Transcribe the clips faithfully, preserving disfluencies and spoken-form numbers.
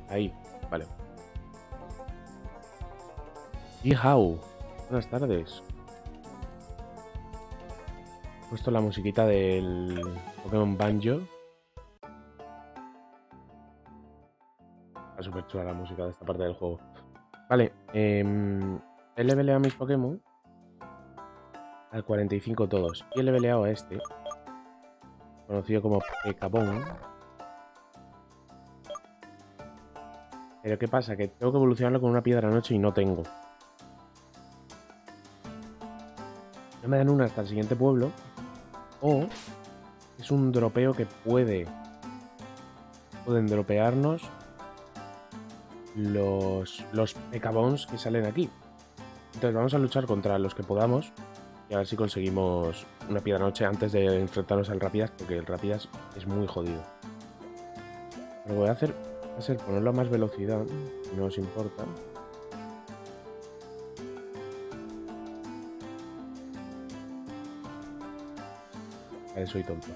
Ahí, vale. Y how. Buenas tardes. He puesto la musiquita del Pokémon Banjo. Está súper chula la música de esta parte del juego. Vale, eh, he leveleado a mis Pokémon al cuarenta y cinco todos. Y he leveleado a este, conocido como Pekabon. Pero ¿qué pasa? Que tengo que evolucionarlo con una piedra noche y no tengo. No me dan una hasta el siguiente pueblo. O es un dropeo que puede... Pueden dropearnos los, los Pekabons que salen aquí. Entonces vamos a luchar contra los que podamos y a ver si conseguimos una piedra noche antes de enfrentarnos al Rapidas, porque el Rapidas es muy jodido. Lo que voy a hacer va a ser ponerlo a más velocidad, si no os importa. Vale, soy tonto.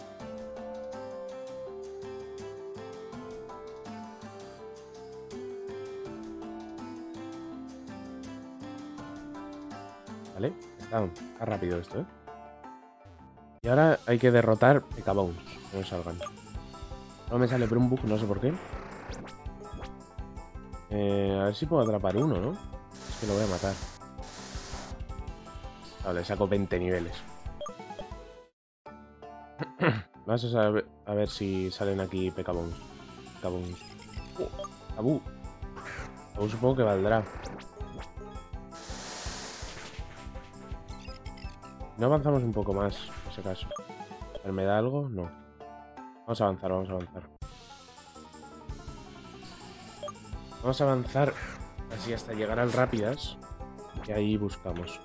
Vale, está, está rápido esto, ¿eh? Y ahora hay que derrotar Pekabons, que no salgan. No me sale Brumbug, no sé por qué. Eh, a ver si puedo atrapar uno, ¿no? Es que lo voy a matar. Vale, saco veinte niveles. Vamos a, saber, a ver si salen aquí Pekabons. Pekabons. Uh, Tabú. Tabú supongo que valdrá. No avanzamos un poco más, por si acaso. A ver, ¿me da algo? No. Vamos a avanzar, vamos a avanzar. Vamos a avanzar así hasta llegar al Rápidas. Y ahí buscamos.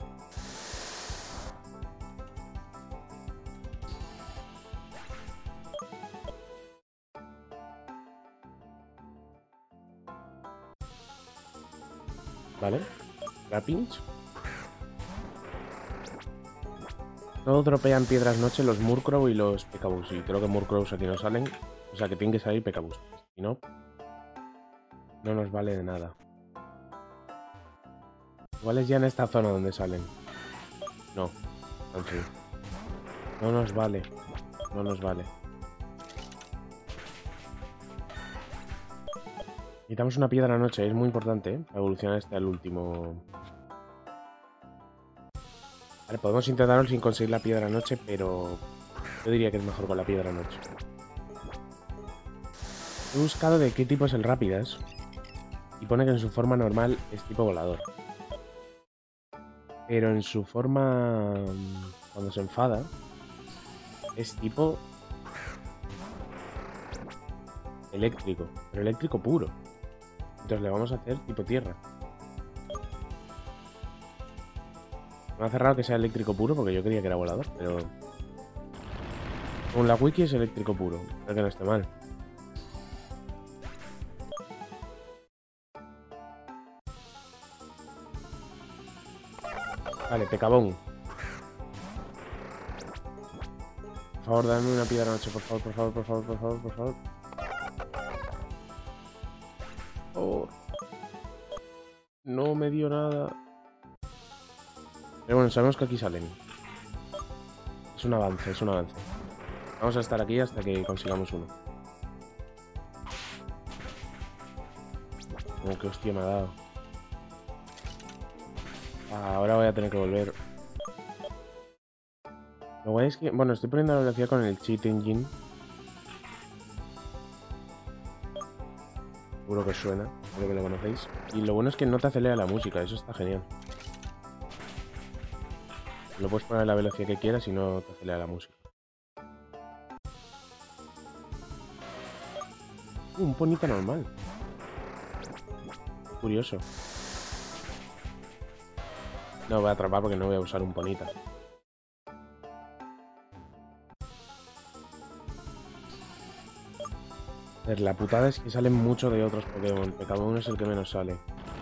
Vale. Rapins. No dropean piedras noche los Murkrow y los Pekabus. Y creo que Murkrows aquí no salen. O sea que tienen que salir Pekabus. Si no, no nos vale de nada. Igual es ya en esta zona donde salen. No. Así. No nos vale. No nos vale. Necesitamos una piedra noche. Es muy importante, ¿eh? Para evolucionar este al último. Vale, podemos intentarlo sin conseguir la piedra noche, pero yo diría que es mejor con la piedra noche. He buscado de qué tipo es el Rápidas y pone que en su forma normal es tipo volador. Pero en su forma, cuando se enfada, es tipo eléctrico, pero eléctrico puro. Entonces le vamos a hacer tipo tierra. Me ha cerrado que sea eléctrico puro porque yo creía que era volador, pero... Según la wiki es eléctrico puro, creo que no esté mal. Vale, Pekabon. Por favor, dame una piedra noche, por favor, por favor, por favor, por favor, por favor. Oh. No me dio nada. Pero bueno, sabemos que aquí salen. Es un avance, es un avance. Vamos a estar aquí hasta que consigamos uno. Oh, qué hostia me ha dado. Ah, ahora voy a tener que volver. Lo guay es que... Bueno, estoy poniendo la velocidad con el Cheat Engine. Seguro que suena, creo que lo conocéis. Y lo bueno es que no te acelera la música, eso está genial. Lo puedes poner a la velocidad que quieras y no te acelera la música. Uh, un ponita normal. Curioso. No voy a atrapar porque no voy a usar un ponita. A ver, la putada es que salen mucho de otros Pokémon. Pekabon es el que menos sale.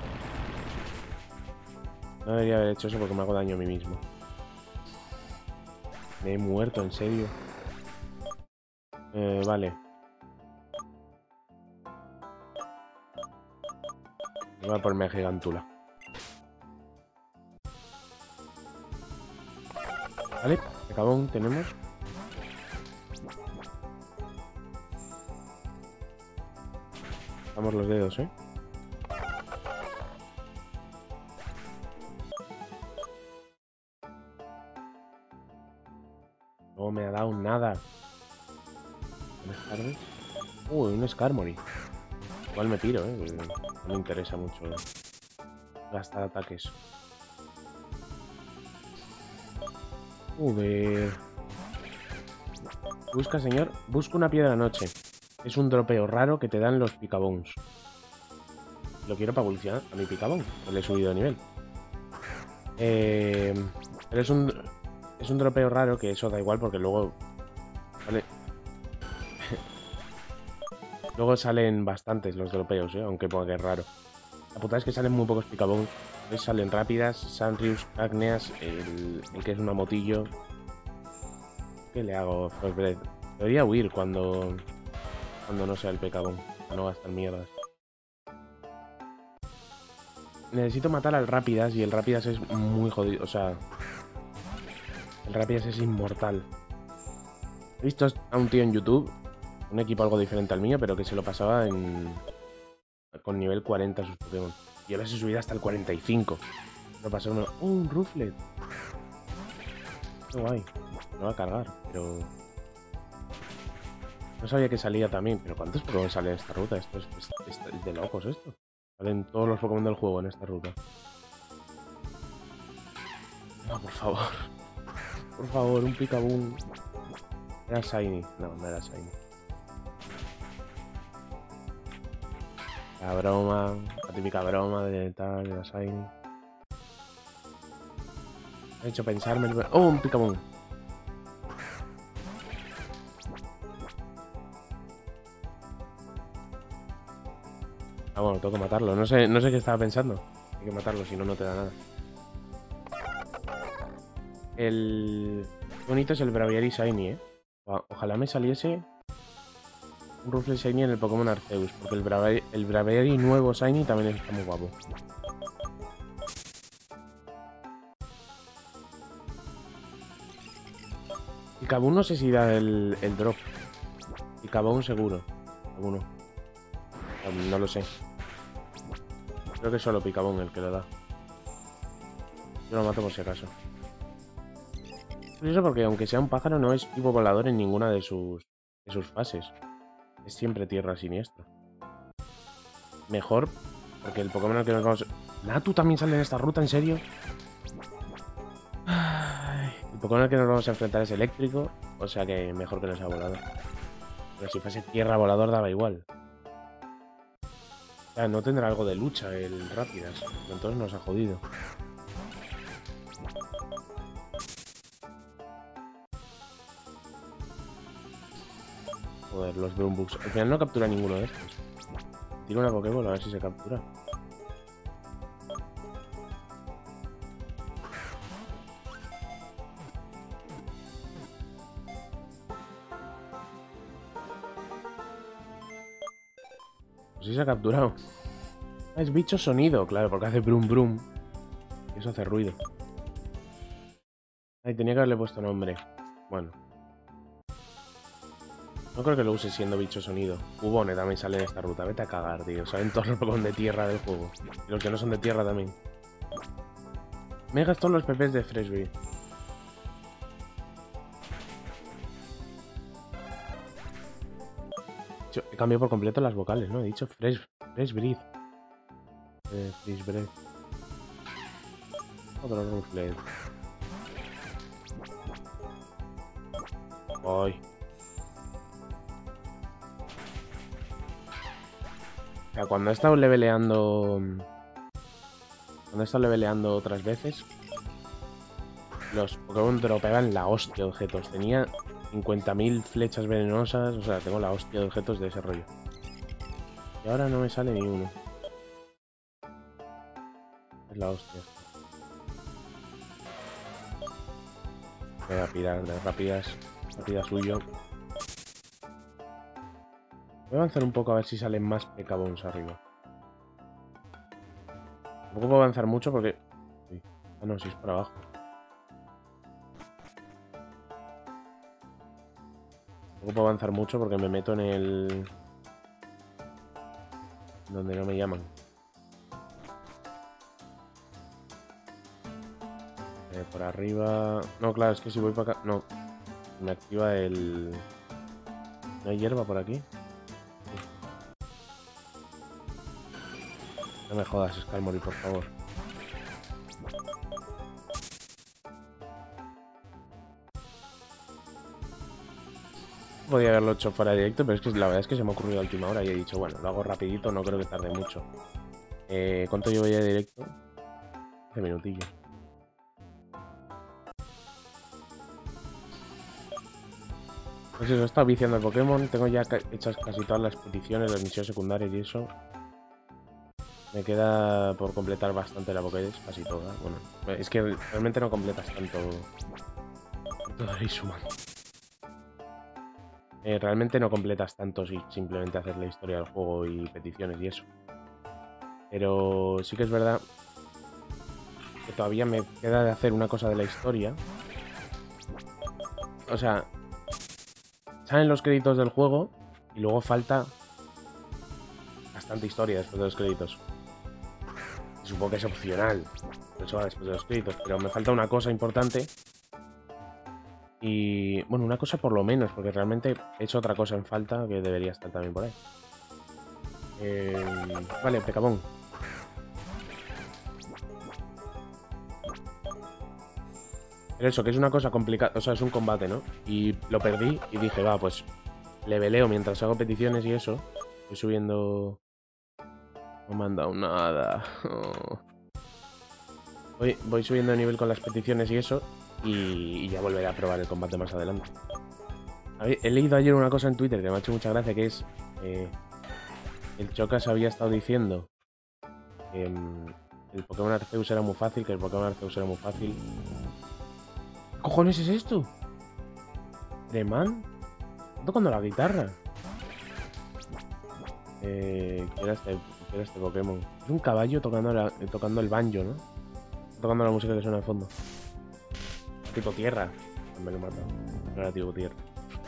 No debería haber hecho eso porque me hago daño a mí mismo. Me he muerto, en serio. Eh, vale. Voy a ponerme gigantula. Vale, Picabón tenemos. Vamos los dedos, ¿eh? No me ha dado nada. Buenas tardes. Uy, un Skarmory. Igual me tiro, ¿eh? Porque no me interesa mucho gastar ataques. Joder. Busca, señor. Busca una piedra noche. Es un dropeo raro que te dan los Picabons. Lo quiero para evolucionar a mi Picabón. Que le he subido de nivel. Eh, pero es un... Es un dropeo raro que eso da igual porque luego... Vale. Luego salen bastantes los dropeos, ¿eh? Aunque porque es raro. La putada es que salen muy pocos Picabons. Salen rápidas, Sanrius, Agneas, el, el que es una motillo. ¿Qué le hago? Pues, debería huir cuando cuando no sea el Picabón, para no gastar mierdas. Necesito matar al Rápidas y el Rápidas es muy jodido, o sea... El Rápidas es inmortal. He visto a un tío en YouTube, un equipo algo diferente al mío, pero que se lo pasaba en... con nivel cuarenta sus Pokémon. Yo las he subido hasta el cuarenta y cinco. Lo pasó uno... ¡Oh, un Rufflet! Qué guay. Me va a cargar, pero... No sabía que salía también. ¿Pero cuántos Pokémon salen en esta ruta? Esto es, es, es de locos, esto. Salen todos los Pokémon del juego en esta ruta. No, por favor. Por favor, un Picaboo. Era Shiny. No, no era Shiny. La broma, la típica broma de tal, de la Shiny. Me ha hecho pensarme el... ¡Oh, un Picaboo! Ah, bueno, tengo que matarlo. No sé, no sé qué estaba pensando. Hay que matarlo, si no, no te da nada. El... Qué bonito es el Braviary Shiny, ¿eh? O ojalá me saliese un Rufflet Shiny en el Pokémon Arceus, porque el Braviary, el Braviary nuevo Shiny también está muy guapo. Picaboo no sé si da el, el drop. Picaboo seguro. Alguno. No lo sé. Creo que es solo Picaboo el que lo da. Yo lo mato por si acaso. Curioso porque aunque sea un pájaro no es tipo volador en ninguna de sus, de sus fases. Es siempre tierra siniestra. Mejor porque el Pokémon al que nos vamos... ¿Natu también sale en esta ruta? ¿En serio? Ay, el Pokémon al que nos vamos a enfrentar es eléctrico. O sea que mejor que no sea volador. Pero si fuese tierra volador daba igual. O sea, no tendrá algo de lucha el Rápidas. Entonces nos ha jodido. Joder, los Brumbugs. Al final no captura ninguno de estos. Tiro una Pokébola a ver si se captura. Pues sí se ha capturado. Ah, es bicho sonido, claro, porque hace brum brum. Y eso hace ruido. Ay, tenía que haberle puesto nombre. Bueno. No creo que lo use siendo bicho sonido. Cubone también sale en esta ruta. Vete a cagar, tío. Salen todos los Pokémon de tierra del juego. Y los que no son de tierra también. Me he gastado los P Ps de Freshberry. He cambiado por completo las vocales, ¿no? He dicho Fresh, fresh Breath. Eh, fresh Breath. Otro Rufflet. Ay. O sea, cuando he estado leveleando... Cuando he estado leveleando otras veces... Los Pokémon dropeaban la hostia de objetos. Tenía cincuenta mil flechas venenosas. O sea, tengo la hostia de objetos de ese rollo. Y ahora no me sale ni uno. Es la hostia. Voy a pirar de rápidas. Rápidas suyo. Voy a avanzar un poco a ver si salen más Picabons arriba. Tampoco puedo avanzar mucho porque... Ah, no, si es por abajo. Tampoco puedo avanzar mucho porque me meto en el... donde no me llaman. Eh, por arriba... No, claro, es que si voy para acá... No. Me activa el... ¿No hay hierba por aquí? Sí. No me jodas, Skarmory, por favor. Podría haberlo hecho fuera de directo, pero es que la verdad es que se me ha ocurrido a última hora y he dicho, bueno, lo hago rapidito, no creo que tarde mucho. Eh, ¿Cuánto llevo ya de directo? quince minutillos. Pues eso, he estado viciando el Pokémon, tengo ya hechas casi todas las peticiones, las misiones secundarias y eso. Me queda por completar bastante la Pokédex, casi toda. Bueno, es que realmente no completas tanto todo el Isuman. Eh, realmente no completas tanto si simplemente haces la historia del juego y peticiones y eso. Pero sí que es verdad que todavía me queda de hacer una cosa de la historia. O sea, salen los créditos del juego y luego falta bastante historia después de los créditos. Y supongo que es opcional, eso va después de los créditos, pero me falta una cosa importante. Y bueno, una cosa por lo menos, porque realmente he hecho otra cosa en falta que debería estar también por ahí. Eh, vale, Pecabón. Pero eso, que es una cosa complicada, o sea, es un combate, ¿no? Y lo perdí y dije, va, pues leveleo mientras hago peticiones y eso. Estoy subiendo... No me han dado nada. Oh. Voy, voy subiendo de nivel con las peticiones y eso. Y, y ya volveré a probar el combate más adelante. He leído ayer una cosa en Twitter que me ha hecho mucha gracia, que es... Eh, el Chocas había estado diciendo que um, el Pokémon Arceus era muy fácil, que el Pokémon Arceus era muy fácil. ¿Qué cojones es esto? ¿Treman? ¿Está tocando la guitarra? Eh, ¿qué era este, qué era este Pokémon? Es un caballo tocando, la, tocando el banjo, ¿no? Tocando la música que suena de fondo. Tipo tierra. Me lo mata. No era tipo tierra.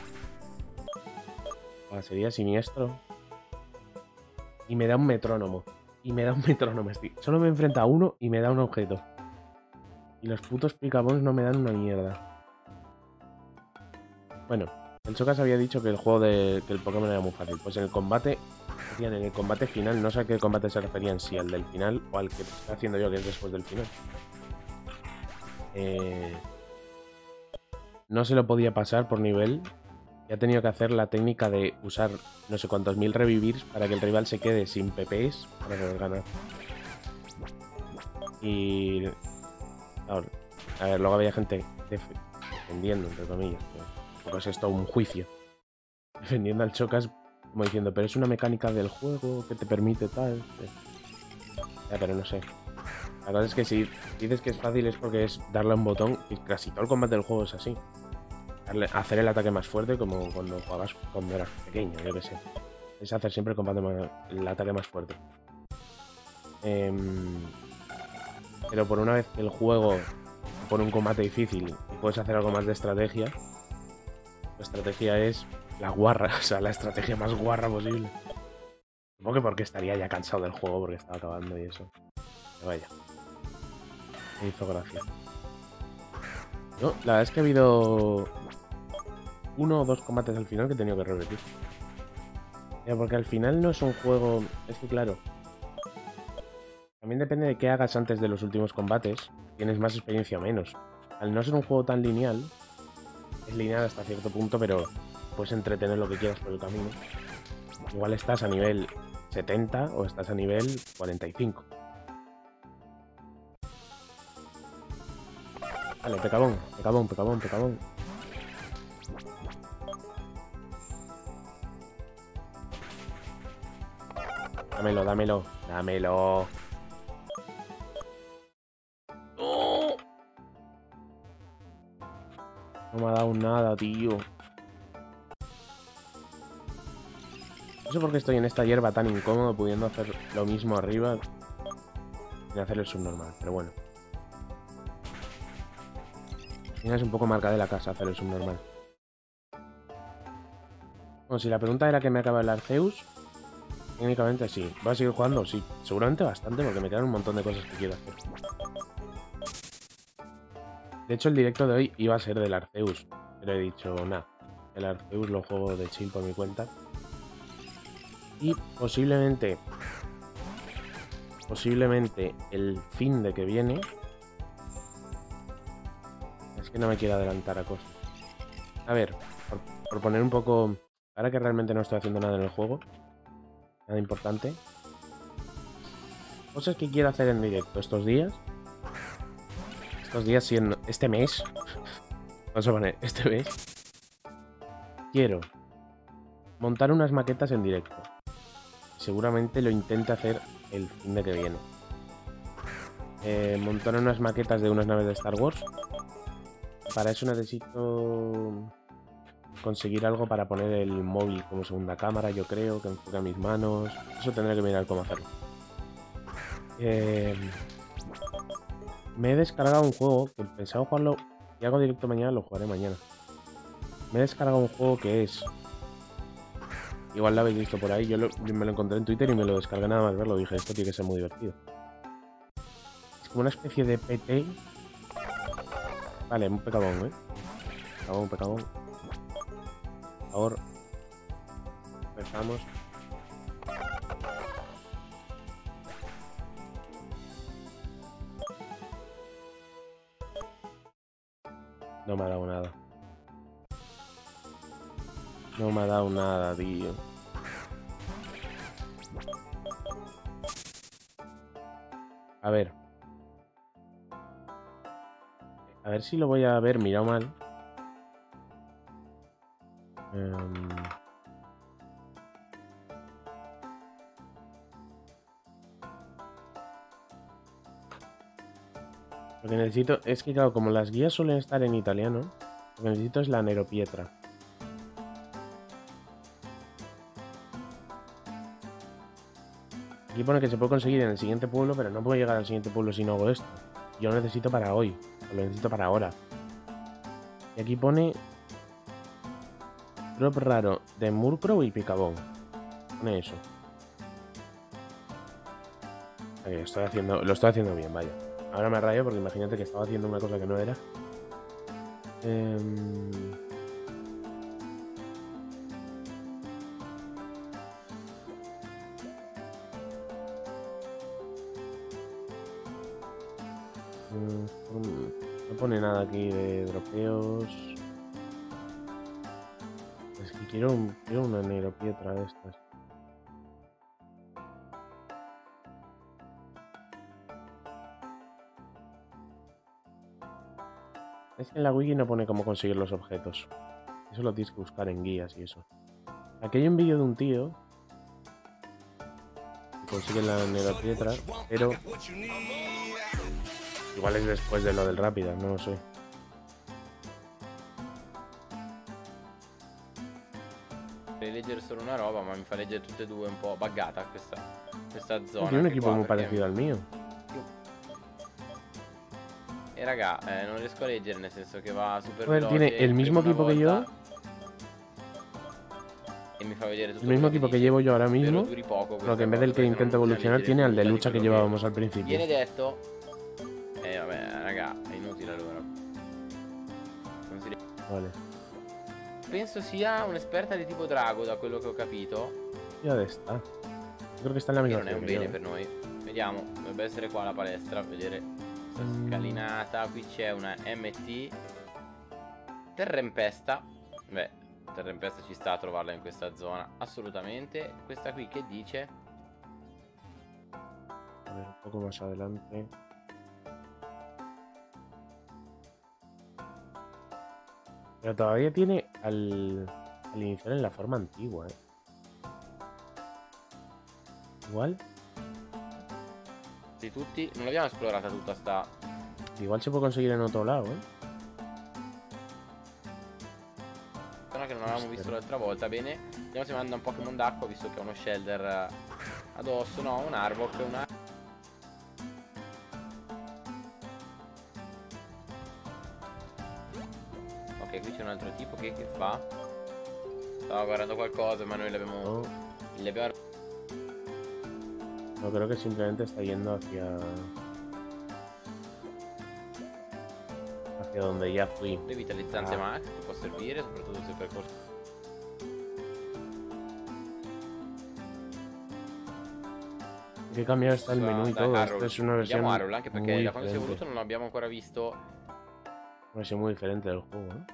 Ah, sería siniestro. Y me da un metrónomo. Y me da un metrónomo. Solo me enfrenta a uno y me da un objeto. Y los putos Picabons no me dan una mierda. Bueno, el Chocas había dicho que el juego de... que el Pokémon era muy fácil. Pues en el combate... En el combate final, no sé a qué combate se referían, si al del final o al que estoy haciendo yo, que es después del final. Eh... No se lo podía pasar por nivel. Y ha tenido que hacer la técnica de usar no sé cuántos mil revivirs para que el rival se quede sin P Ps para poder ganar. Y... Claro, a ver, luego había gente def defendiendo, entre comillas. Porque es esto un juicio. Defendiendo al Chocas como diciendo, pero es una mecánica del juego que te permite tal. Ya, pero no sé. La verdad es que si dices que es fácil es porque es darle a un botón y casi todo el combate del juego es así. Darle, hacer el ataque más fuerte como cuando jugabas cuando eras pequeño, yo que sé. Es hacer siempre el, combate más, el ataque más fuerte. Eh, pero por una vez que el juego pone un combate difícil y puedes hacer algo más de estrategia, la estrategia es la guarra, o sea, la estrategia más guarra posible. Supongo que porque estaría ya cansado del juego porque estaba acabando y eso. Pero vaya. Me hizo gracia. No, la verdad es que ha habido uno o dos combates al final que he tenido que repetir. Ya, porque al final no es un juego... Es que claro... También depende de qué hagas antes de los últimos combates. Tienes más experiencia o menos. Al no ser un juego tan lineal... Es lineal hasta cierto punto, pero... Puedes entretener lo que quieras por el camino. Igual estás a nivel setenta o estás a nivel cuarenta y cinco. Vale, Pecabón, Pecabón, Pecabón, Pecabón. Dámelo, dámelo, dámelo. ¡Oh! No me ha dado nada, tío. No sé por qué estoy en esta hierba tan incómodo pudiendo hacer lo mismo arriba. sin hacer el subnormal, pero bueno. Es un poco marca de la casa hacer el subnormal. Bueno, si la pregunta era que me acaba el Arceus, técnicamente sí. ¿Voy a seguir jugando? Sí, seguramente bastante, porque me quedan un montón de cosas que quiero hacer. De hecho, el directo de hoy iba a ser del Arceus, pero he dicho, nada, el Arceus lo juego de chill por mi cuenta. Y posiblemente, posiblemente el fin de que viene... Es que no me quiero adelantar a cosas. A ver, por, por poner un poco... Ahora que realmente no estoy haciendo nada en el juego, nada importante. Cosas que quiero hacer en directo estos días. Estos días siendo... Este mes. Vamos a poner este mes. Quiero montar unas maquetas en directo. Seguramente lo intente hacer el fin de que viene. Eh, montar unas maquetas de unas naves de Star Wars. Para eso necesito conseguir algo para poner el móvil como segunda cámara, yo creo, que enfoque a mis manos. Eso tendré que mirar cómo hacerlo. Eh, me he descargado un juego que pensaba jugarlo. Si hago directo mañana, lo jugaré mañana. Me he descargado un juego que es... Igual lo habéis visto por ahí. Yo, lo, yo me lo encontré en Twitter y me lo descargué nada más verlo. Dije, esto tiene que ser muy divertido. Es como una especie de P T. Vale, un pecabón, ¿eh? Pecabón, pecabón. Por favor. Empezamos. No me ha dado nada. No me ha dado nada, tío. A ver. A ver si lo voy a ver mirado mal. Um... Lo que necesito es que, claro, como las guías suelen estar en italiano, lo que necesito es la Neropietra. Aquí pone que se puede conseguir en el siguiente pueblo, pero no puedo llegar al siguiente pueblo si no hago esto. Yo lo necesito para hoy, lo necesito para ahora. Y aquí pone drop raro de Murkrow y Picabón. Pone eso. Okay, estoy haciendo, lo estoy haciendo bien, vaya. Ahora me rayo porque imagínate que estaba haciendo una cosa que no era. Eh... No pone nada aquí de dropeos. Es que quiero, un, quiero una Neropietra de estas. Es que en la wiki no pone cómo conseguir los objetos. Eso lo tienes que buscar en guías y eso. Aquí hay un vídeo de un tío que consigue la Neropietra, pero igual es después de lo del Rápida, no lo sé. Leggere solo una roba, ma mi fa leggere tutte e due un po' buggata questa, questa zona. Tiene un equipo muy parecido al mío. E raga, eh, non riesco a leggere, nel senso che va super Joder, veloce. tiene el mismo equipo que yo. Y me fa vedere tutto el mismo equipo que, que llevo yo ahora mismo. Poco, lo que en vez del que intenta evolucionar tiene al de lucha que llevábamos al principio. Viene detto. Eh vabbè, raga, è inutile allora. Non si... Vale. Penso sia un'esperta di tipo drago, da quello che ho capito. ¿Y dónde está? Creo que está en la misma. Non è un bene per noi. Vediamo, dovrebbe essere qua la palestra, vedere questa mm. scalinata. Qui c'è una M T Terrempesta. Beh, Terrempesta ci sta a trovarla in questa zona, assolutamente. Questa qui che dice? A ver, un poco más adelante. Pero todavía tiene al, al iniciar en la forma antigua, ¿eh? Igual. Di tutti, non l'abbiamo esplorata tutta sta. Igual se puede conseguir en otro lado, ¿eh? Zona che non avevamo visto l'altra volta. Bene, andiamo se manda un Pokémon d'acqua, visto che ha uno Shelder addosso. No, un Arbok, una... un altro tipo che, che fa? Stava guardando qualcosa, ma noi l'abbiamo... No, l'abbiamo... no, creo que simplemente está yendo hacia... hacia donde ya fui. Revitalizzante Ah. Max, che può servire, soprattutto se percorso... Che cambiare sta il menù y todo. Esto es una versión Vediamo Harold, anche perché muy da quando si è diferente. evoluto non abbiamo ancora visto... Una versión muy diferente del juego, ¿eh?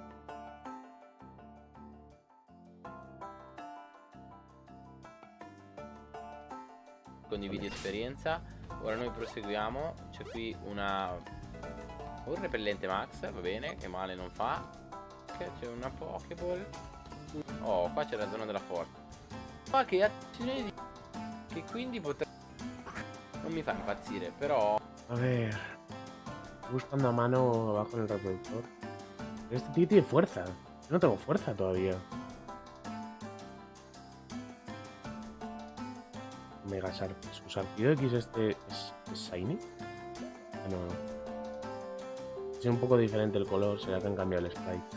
Condividi esperienza. Ora noi proseguiamo. C'è qui una... un repellente Max, va bene, che male non fa. C'è una Pokéball. Oh, qua c'è la zona della forza. Ma che azione di... che quindi potrebbe... non mi fa impazzire, però... A ver... Estoy buscando a mano abajo en el reproductor. Este tío tiene fuerza. Yo no tengo fuerza todavía. Mega Sharp. ¿Su Sarpido X este es, es Shiny? Ah, no, no. Es un poco diferente el color. Será que han cambiado el sprite.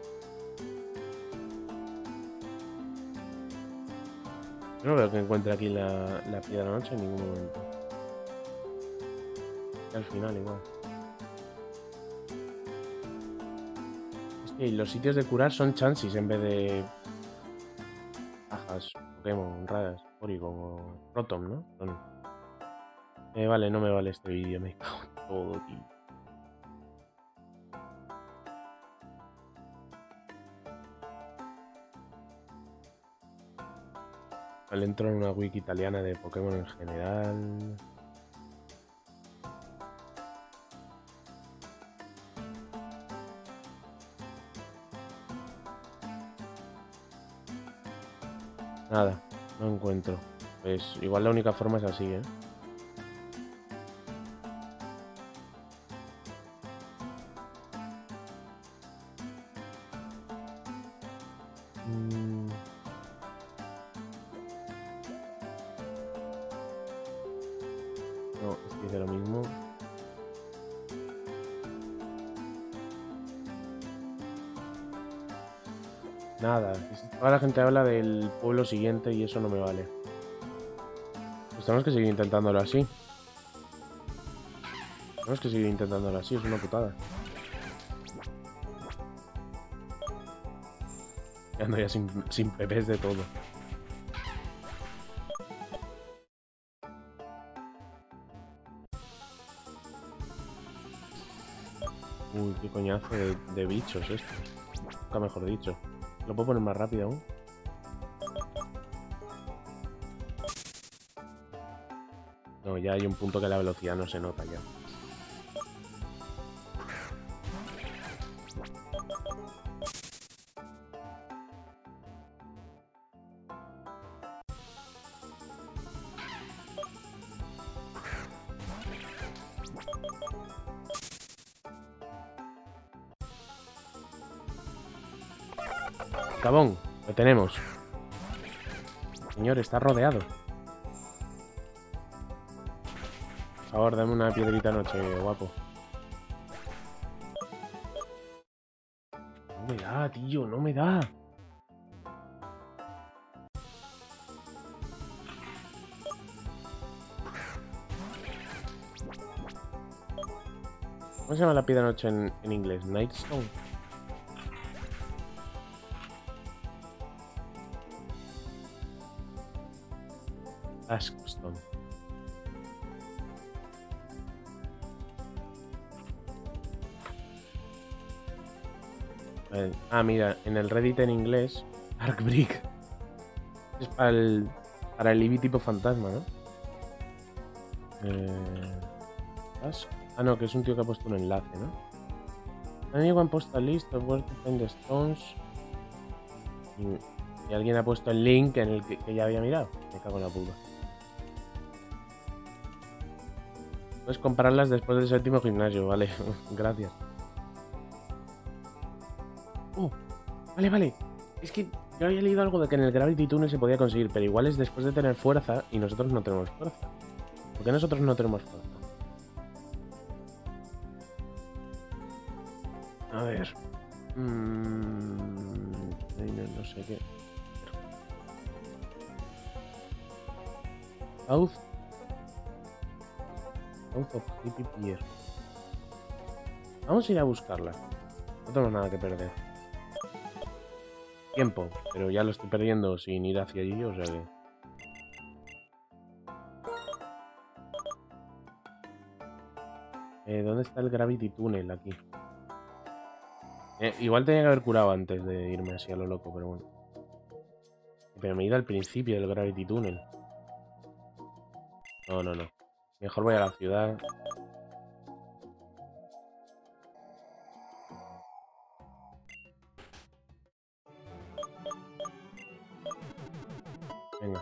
Yo no veo que encuentre aquí la, la piedra noche en ningún momento. Y al final igual. Y los sitios de curar son chansis en vez de cajas, Pokémon, raras, Porygon o Rotom, ¿no? Son... Eh, vale, no me vale este vídeo, me cago en todo, tío. Vale, entro en una wiki italiana de Pokémon en general. Nada, no encuentro. Pues igual la única forma es así, ¿eh? Mm. No, este dice lo mismo. Nada, toda la gente habla del pueblo siguiente y eso no me vale. Pues tenemos que seguir intentándolo así. Tenemos que seguir intentándolo así, es una putada. Ya ando ya sin, sin pepes de todo. Uy, qué coñazo de, de bichos esto. Nunca mejor dicho. ¿Lo puedo poner más rápido aún? No, ya hay un punto que la velocidad no se nota ya. Cabón, lo tenemos. Señor, está rodeado. Por favor, dame una piedrita noche, guapo. No me da, tío, no me da. ¿Cómo se llama la piedra noche en, en inglés? Nightstone. Askstone. Ah, mira, en el Reddit en inglés, Arkbrick es para el, para el Eevee tipo fantasma, ¿no? Eh, ah, no, que es un tío que ha puesto un enlace, ¿no? Anyone post a list of where to find the stones. Y, y alguien ha puesto el link en el que, que ya había mirado. Me cago en la puta. Puedes comprarlas después del séptimo gimnasio, vale. Gracias. Oh, vale, vale. Es que yo había leído algo de que en el Gravity Tunnel se podía conseguir, pero igual es después de tener fuerza y nosotros no tenemos fuerza. ¿Por qué nosotros no tenemos fuerza? A ver. Mm, no, no sé qué. South. South of Hippie Pier. Vamos a ir a buscarla. No tenemos nada que perder. Tiempo, pero ya lo estoy perdiendo sin ir hacia allí, o sea que... Eh, ¿dónde está el Gravity Tunnel? Aquí. Eh, igual tenía que haber curado antes de irme así a lo loco, pero bueno. Pero me he ido al principio del Gravity Tunnel. No, no, no. Mejor voy a la ciudad. Venga.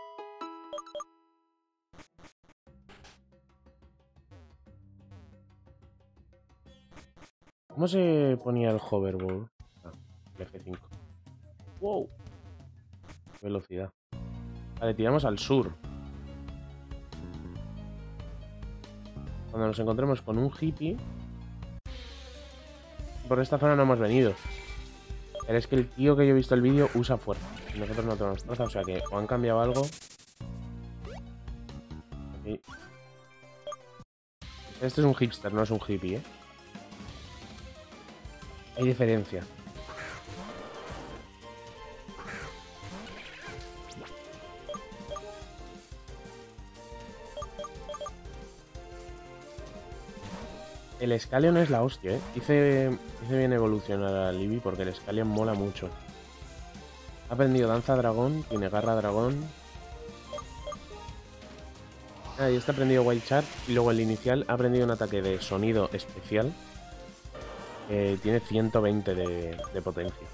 ¿Cómo se ponía el hoverboard? Ah, el F cinco. ¡Wow! Velocidad. Vale, tiramos al sur. Cuando nos encontremos con un hippie... Por esta zona no hemos venido. Pero es que el tío que yo he visto el vídeo usa fuerza. Y nosotros no tenemos fuerza, o sea que o han cambiado algo. Aquí. Este es un hipster, no es un hippie, ¿eh? Hay diferencia. El Scallion es la hostia, ¿eh? Hice, hice bien evolucionar a Libby porque el Scallion mola mucho. Ha aprendido danza dragón, tiene garra dragón. Ah, y este ha aprendido Wild Charge y luego el inicial ha aprendido un ataque de sonido especial. Que tiene ciento veinte de, de potencia.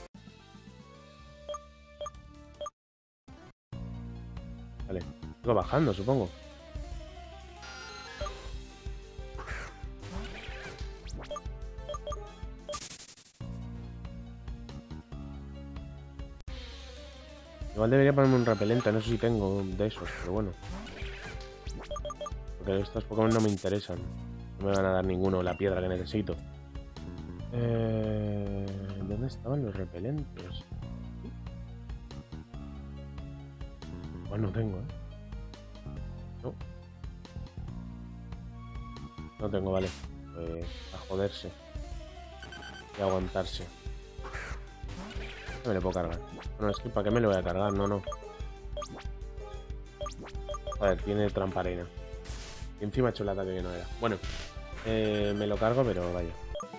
Vale, sigo bajando, supongo. Igual debería ponerme un repelente, no sé si tengo de esos, pero bueno. Porque estos Pokémon no me interesan. No me van a dar ninguno la piedra que necesito. Eh, ¿Dónde estaban los repelentes? Pues no tengo, ¿eh? No. No tengo, vale. Pues a joderse. Y a aguantarse. No me lo puedo cargar. Bueno, es que ¿para qué me lo voy a cargar? No, no. Joder, tiene trampa arena. Y encima he hecho el ataque que no era. Bueno, eh, me lo cargo, pero vaya.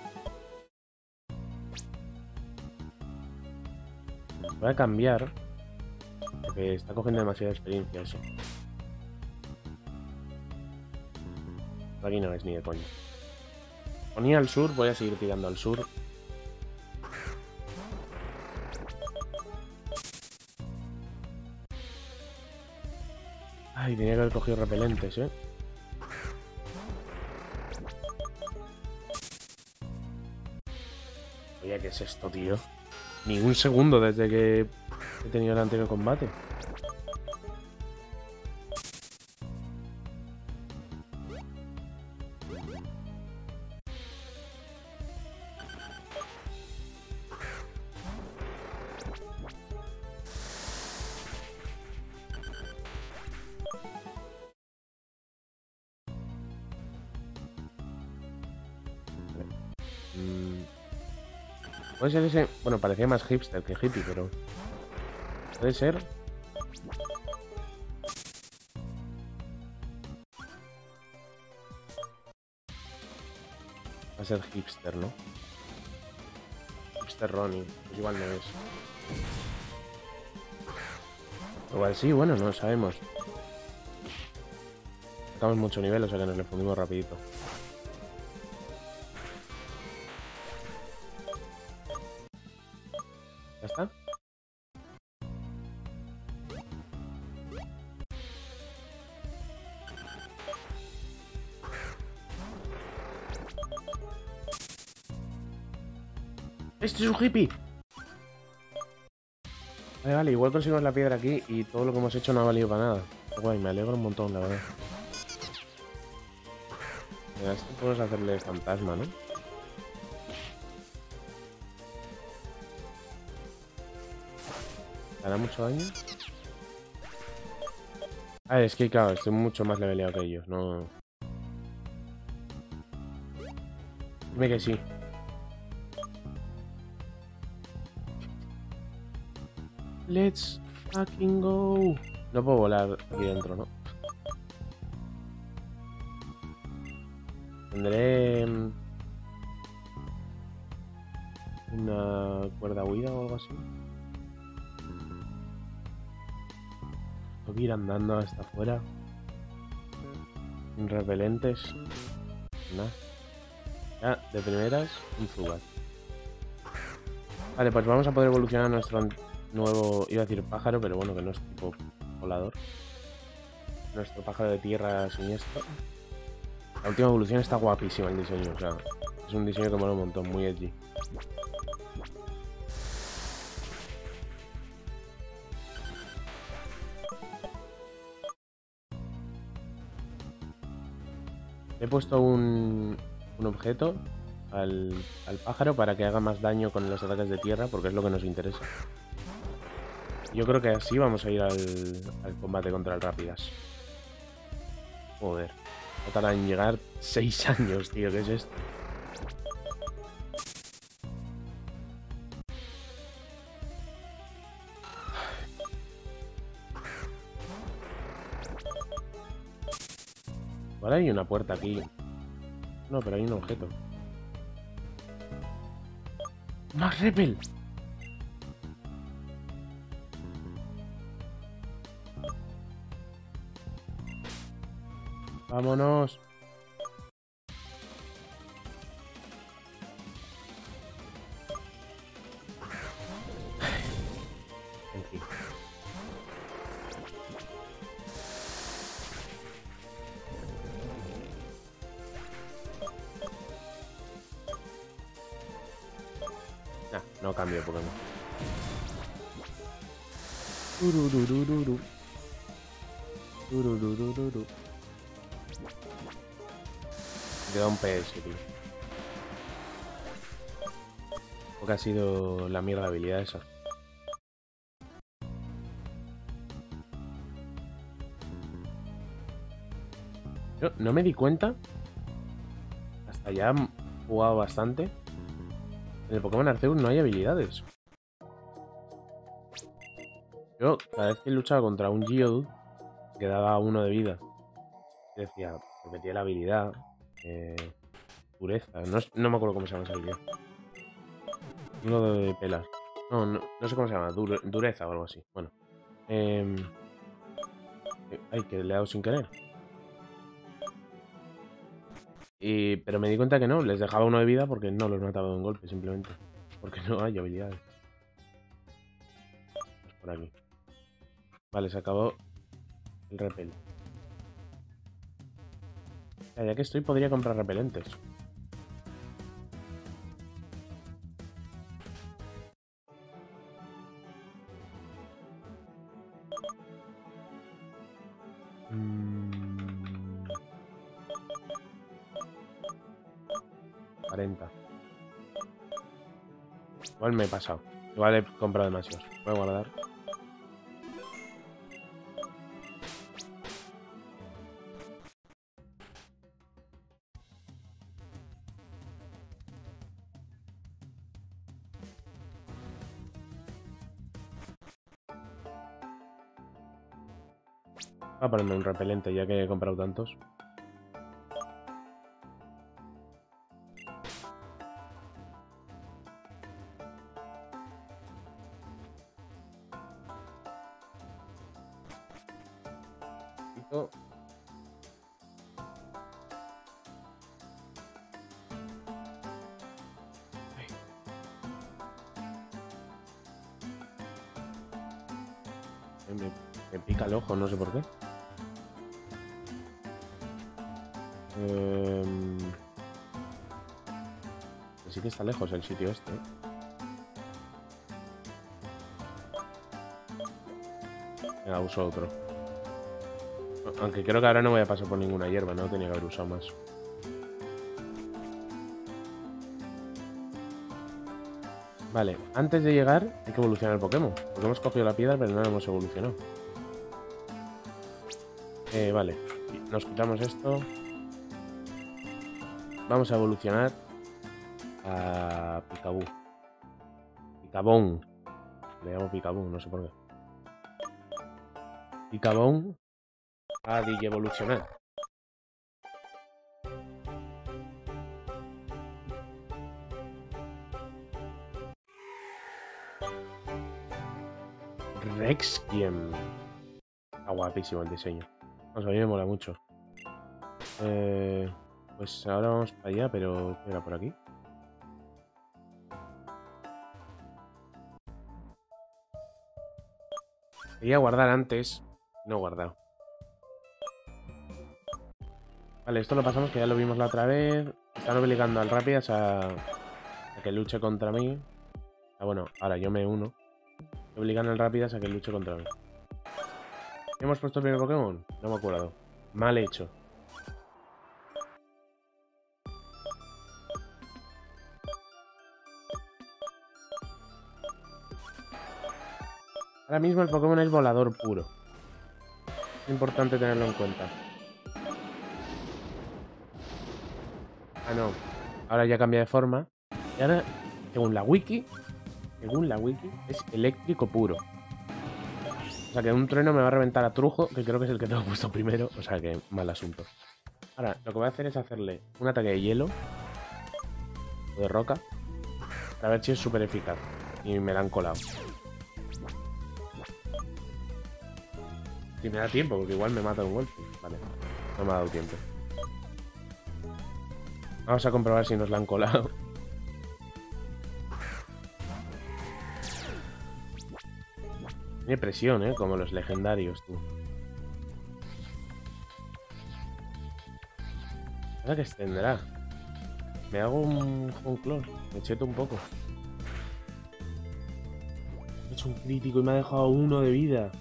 Voy a cambiar. Porque está cogiendo demasiada experiencia eso. Por aquí no es ni de coña. Ponía al sur, voy a seguir tirando al sur. Ay, tenía que haber cogido repelentes, ¿eh? Oye, ¿qué es esto, tío? Ni un segundo desde que he tenido el anterior combate. Puede ser ese... Bueno, parecía más hipster que hippie, pero... Puede ser... Va a ser hipster, ¿no? Hipster Ronnie. Pues igual no es. Igual sí, bueno, no lo sabemos. Sacamos mucho nivel, o sea que nos le fundimos rapidito. ¿Ya está? ¡Este es un hippie! Vale, vale, igual conseguimos la piedra aquí y todo lo que hemos hecho no ha valido para nada. Guay, me alegro un montón, la verdad. A este podemos hacerle fantasma, ¿no? ¿Hará mucho daño? Ah, es que claro, estoy mucho más leveleado que ellos, no... Dime que sí. Let's fucking go. No puedo volar aquí dentro, ¿no? Tendré... una cuerda huida o algo así. Tengo que ir andando hasta afuera. Sin repelentes. Nada. Ya, de primeras, un Zubat. Vale, pues vamos a poder evolucionar a nuestro nuevo... Iba a decir pájaro, pero bueno, que no es tipo volador. Nuestro pájaro de tierra siniestro. La última evolución está guapísima el diseño, o sea, es un diseño que mola un montón, muy edgy. He puesto un, un objeto al, al pájaro para que haga más daño con los ataques de tierra, porque es lo que nos interesa. Yo creo que así vamos a ir al, al combate contra el Rápidas. Joder, va a tardar en llegar seis años, tío, ¿qué es esto? Ahora hay una puerta aquí. No, pero hay un objeto. ¡Más repel! ¡Vámonos! En fin. Nah, no cambio de Pokémon. Turururururu. Turururururu. Me queda un P S, tío. Porque ha sido la mierda de habilidad esa. Yo no me di cuenta. Hasta ya he jugado bastante. En el Pokémon Arceus no hay habilidades. Yo, cada vez que luchaba contra un Geodude, quedaba uno de vida. Y decía, porque tiene la habilidad. Eh, pureza. No, no me acuerdo cómo se llama esa habilidad. Uno de pelas. No, no, no sé cómo se llama. Dure, dureza o algo así. Bueno. Eh, ay, que le he dado sin querer. Y, pero me di cuenta que no. Les dejaba uno de vida porque no los mataba de un golpe, simplemente. Porque no hay habilidades. Pues por aquí. Vale, se acabó el repel. Ya, ya que estoy, podría comprar repelentes. Mm, cuarenta. Igual me he pasado. Igual he comprado demasiados. Voy a guardar. Voy a ponerme un repelente ya que he comprado tantos. Me, me pica el ojo, no sé por qué. Eh, sí que está lejos el sitio este. Venga, uso otro. Aunque creo que ahora no voy a pasar por ninguna hierba, no tenía que haber usado más. Vale, antes de llegar hay que evolucionar el Pokémon. Porque hemos cogido la piedra, pero no la hemos evolucionado. Eh, vale, nos quitamos esto. Vamos a evolucionar a Picaboo. Picabón. Le llamo Picaboo, no sé por qué. Picabón a Digievolucionar. Rexkiem. Está guapísimo el diseño. Pues a mí me mola mucho. Eh, pues ahora vamos para allá, pero era por aquí. Quería guardar antes. No he guardado. Vale, esto lo pasamos que ya lo vimos la otra vez. Están obligando al Rápidas a, a que luche contra mí. Ah, bueno, ahora yo me uno. Obligan al Rápidas a que luche contra mí. ¿Hemos puesto el primer Pokémon? No me acuerdo. Mal hecho. Ahora mismo el Pokémon es volador puro. Es importante tenerlo en cuenta. Ah, no. Ahora ya cambia de forma. Y ahora, según la wiki, según la wiki, es eléctrico puro. O sea que un trueno me va a reventar a Trujo, que creo que es el que tengo puesto primero. O sea que mal asunto. Ahora, lo que voy a hacer es hacerle un ataque de hielo. O de roca. Para ver si es súper eficaz. Y me la han colado. Si me da tiempo, porque igual me mata un golpe. Vale, no me ha dado tiempo. Vamos a comprobar si nos la han colado. Tiene presión, ¿eh? Como los legendarios, tú. ¿Ahora que extenderá? Me hago un Junclor. Me cheto un poco. He hecho un crítico y me ha dejado uno de vida.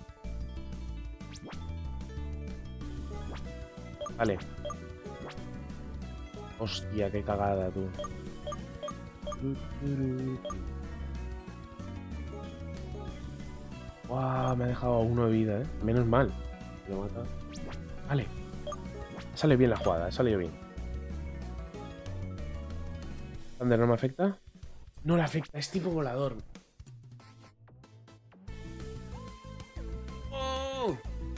Vale. Hostia, qué cagada, tú. Guau, me ha dejado uno de vida, eh. Menos mal. Lo mata. Vale. Sale bien la jugada, sale bien. ¿Thunder no me afecta? No le afecta, es tipo volador. ¡Oh!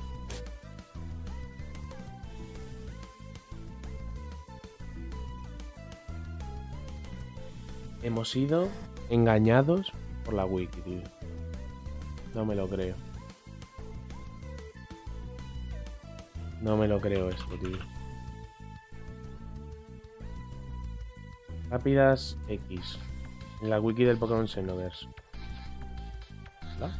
Hemos sido engañados por la wiki, tío. No me lo creo. No me lo creo esto, tío. Rápidas X. En la wiki del Pokémon Xenoverse. ¿Hola?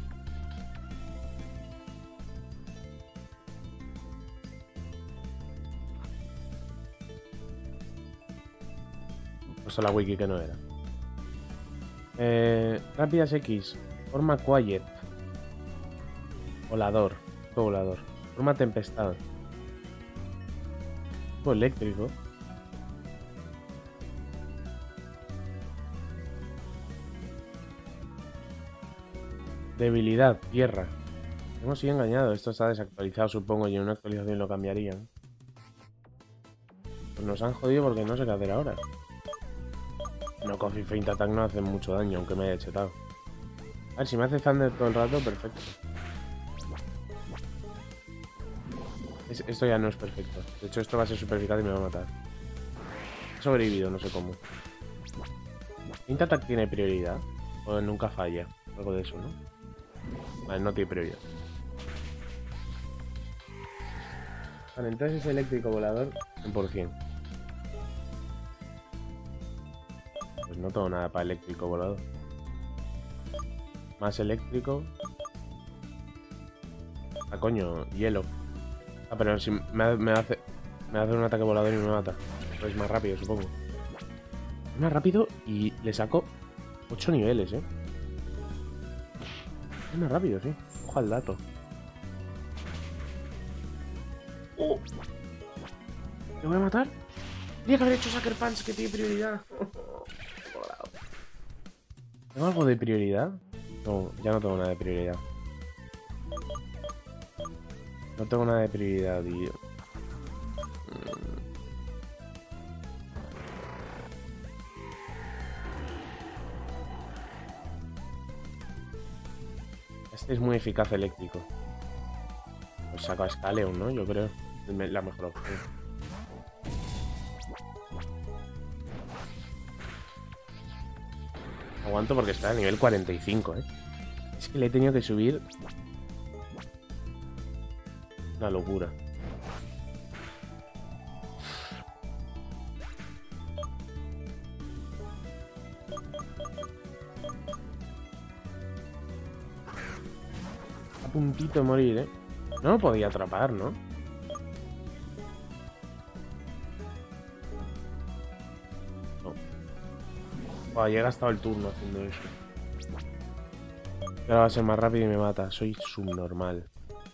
He puesto la wiki que no era. Eh, Rápidas X. Forma Quiet. Volador. Tipo volador. Forma Tempestad. Tipo eléctrico. Debilidad. Tierra. Hemos sido engañados. Esto está desactualizado, supongo, y en una actualización lo cambiarían. Pues nos han jodido porque no sé qué hacer ahora. No, Coffee Feint Attack no hace mucho daño, aunque me haya chetado. A ver, si me hace Thunder todo el rato, perfecto. Es, esto ya no es perfecto. De hecho, esto va a ser super eficaz y me va a matar. He sobrevivido, no sé cómo. Feint Attack tiene prioridad. O nunca falla. Algo de eso, ¿no? Vale, no tiene prioridad. Vale, entonces es eléctrico volador cien por cien. Pues no tengo nada para eléctrico volador. Más eléctrico. Ah, coño, hielo. Ah, pero si me, me hace me hace un ataque volador y me mata. Pues es más rápido, supongo. Es más rápido y le saco ocho niveles, eh. Es más rápido, sí. Ojo al dato. ¡Oh! ¿Le voy a matar? Tenía que haber hecho Sucker Punch, que tiene prioridad. ¿Tengo algo de prioridad? No, ya no tengo nada de prioridad. No tengo nada de prioridad, tío. Este es muy eficaz eléctrico. Pues saco a Scaleon, ¿no? Yo creo. Es la mejor opción. Aguanto porque está a nivel cuarenta y cinco, ¿eh? Es que le he tenido que subir. Una locura. A puntito de morir, ¿eh? No lo podía atrapar, ¿no? No. Buah, llega hasta el turno haciendo eso. Ahora va a ser más rápido y me mata. Soy subnormal.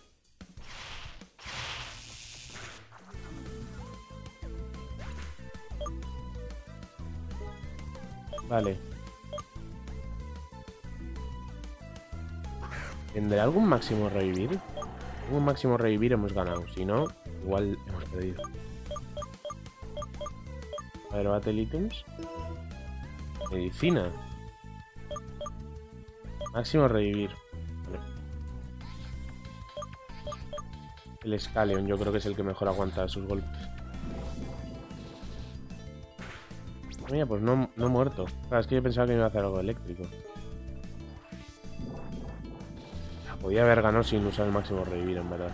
Vale. ¿Tendrá algún máximo revivir? Un máximo revivir hemos ganado. Si no, igual hemos perdido. A ver, Battle Items. Medicina. Máximo revivir. Vale. El Scaleon yo creo que es el que mejor aguanta sus golpes. Mira, pues no, no he muerto. Claro, es que yo pensaba que me iba a hacer algo eléctrico. Podía haber ganado sin usar el máximo revivir, en verdad.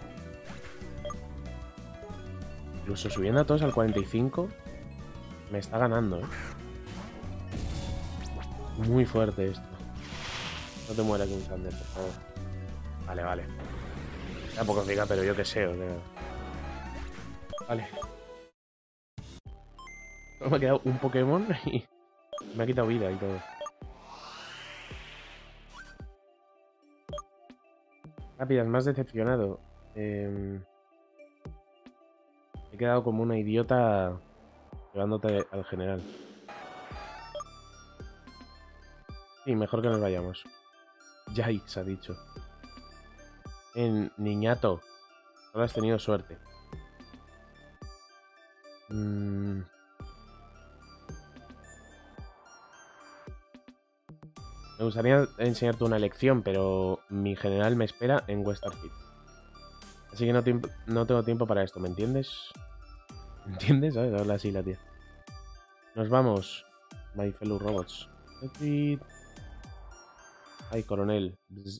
Incluso subiendo a todos al cuarenta y cinco, me está ganando, ¿eh? Muy fuerte esto. No te mueras, King Sander, por favor. Vale, vale. Tampoco diga, pero yo qué sé, o sea... Vale. Solo me ha quedado un Pokémon y me ha quitado vida y todo. Rápidas, más decepcionado. Eh... He quedado como una idiota llevándote al general. Sí, mejor que nos vayamos. Yikes, ha dicho. En niñato, no has tenido suerte. Mm... Me gustaría enseñarte una lección, pero mi general me espera en Westarfield. Así que no, no tengo tiempo para esto, ¿me entiendes? ¿Me entiendes? ¿Sabes? Habla así la tía. Nos vamos, my fellow robots. Ay, coronel. Bzz.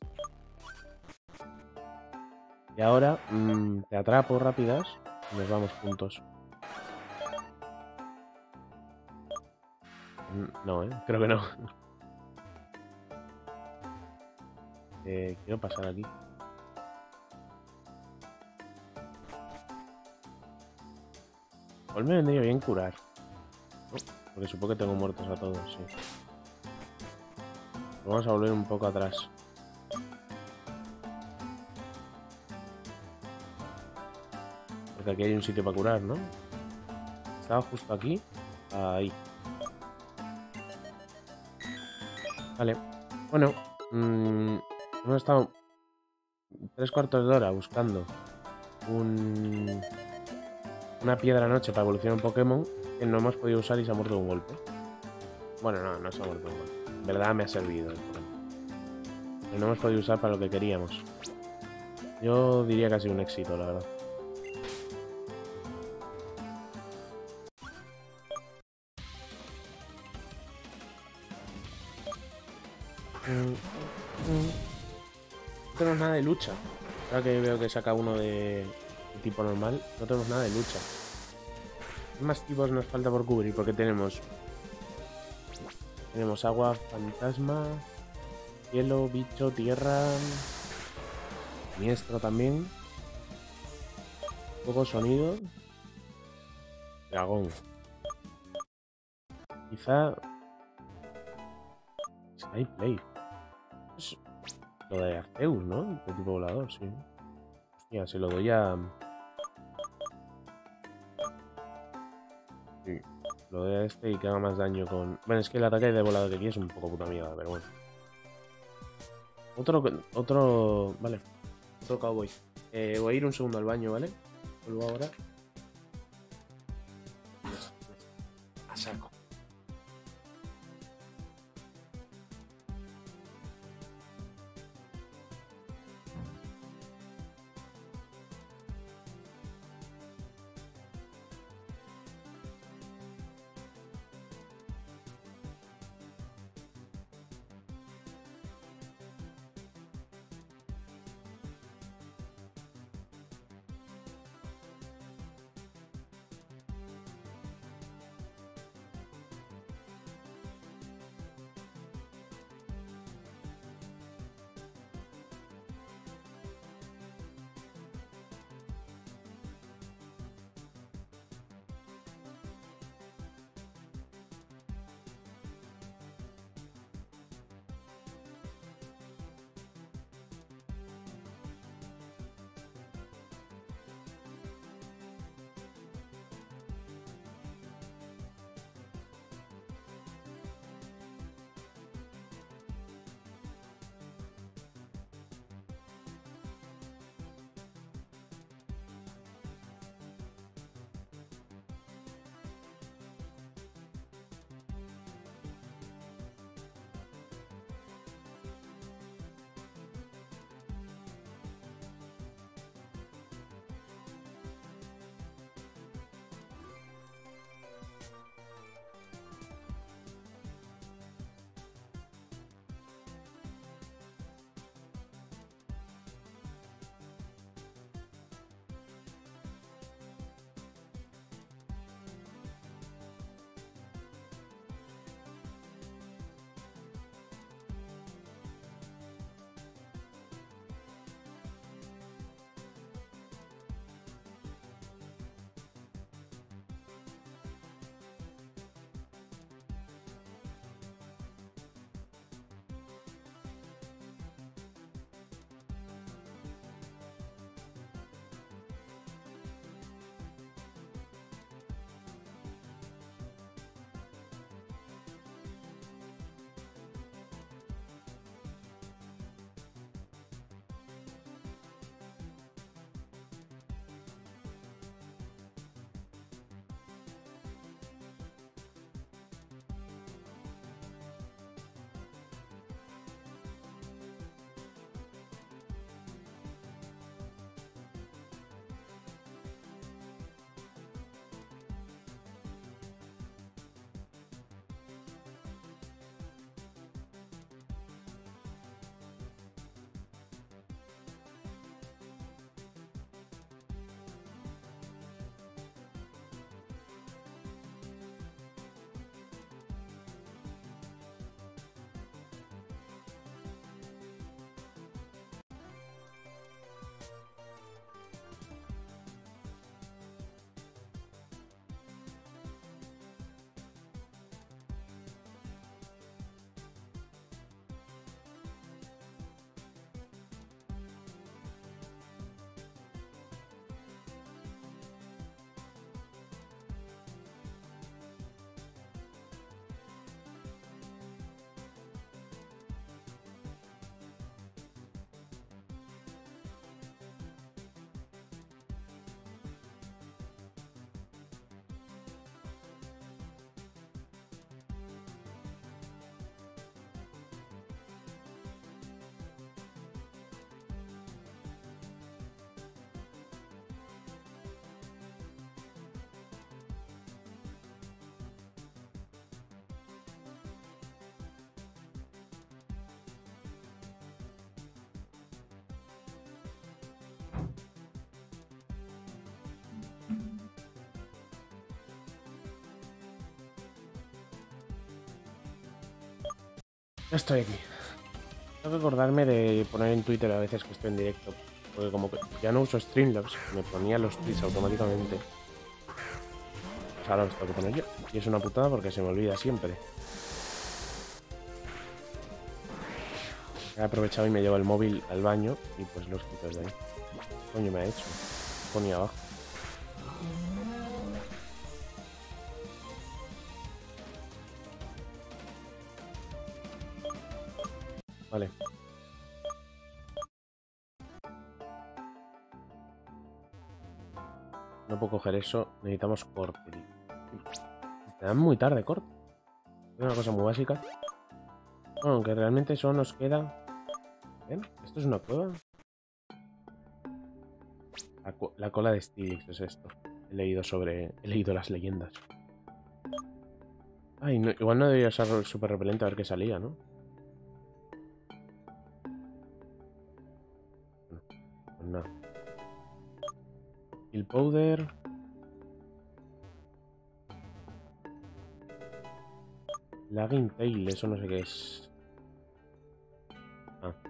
Y ahora mmm, te atrapo rápidas y nos vamos juntos. No, ¿eh? Creo que no. Eh, quiero pasar aquí. Igual me vendría bien curar. Oh, porque supongo que tengo muertos a todos, sí. Vamos a volver un poco atrás. Porque aquí hay un sitio para curar, ¿no? Estaba justo aquí. Ahí. Vale. Bueno. Mmm, hemos estado tres cuartos de hora buscando un... una piedra noche para evolucionar un Pokémon que no hemos podido usar y se ha muerto de un golpe. Bueno, no, no se ha muerto de un golpe. En verdad me ha servido el Pokémon. Pero no hemos podido usar para lo que queríamos. Yo diría que ha sido un éxito, la verdad. No tenemos nada de lucha. Ahora que veo que saca uno de tipo normal, no tenemos nada de lucha. ¿Qué más tipos nos falta por cubrir? Porque tenemos... Tenemos agua, fantasma, cielo, bicho, tierra, siniestro también, fuego, sonido, dragón. Quizá... Skyplay. Es lo de Arceus, ¿no? De tipo volador, sí. Hostia, se lo doy a... Sí. Lo de este y que haga más daño con... Bueno, es que el ataque de volado que aquí es un poco puta mierda, pero bueno. Otro... Otro... Vale. Otro cowboy. Eh, voy a ir un segundo al baño, ¿vale? Vuelvo ahora. A saco. Ya estoy aquí. Tengo que acordarme de poner en Twitter a veces que estoy en directo. Porque como que ya no uso Streamlabs, me ponía los tweets automáticamente. Pues ahora los tengo que poner yo. Y es una putada porque se me olvida siempre. He aprovechado y me llevo el móvil al baño y pues los quito de ahí. ¿Qué coño me ha hecho? Ponía abajo. Vale. No puedo coger eso. Necesitamos corte. Te dan muy tarde corte. Es una cosa muy básica. Bueno, aunque realmente solo nos queda... ¿Ven? ¿Esto es una cueva? La, la cola de Stilix es esto. He leído sobre... He leído las leyendas. Ay, no, igual no debería ser súper repelente a ver qué salía, ¿no? Bueno, pues nada. El powder. Lagging tail, eso no sé qué es. Ah.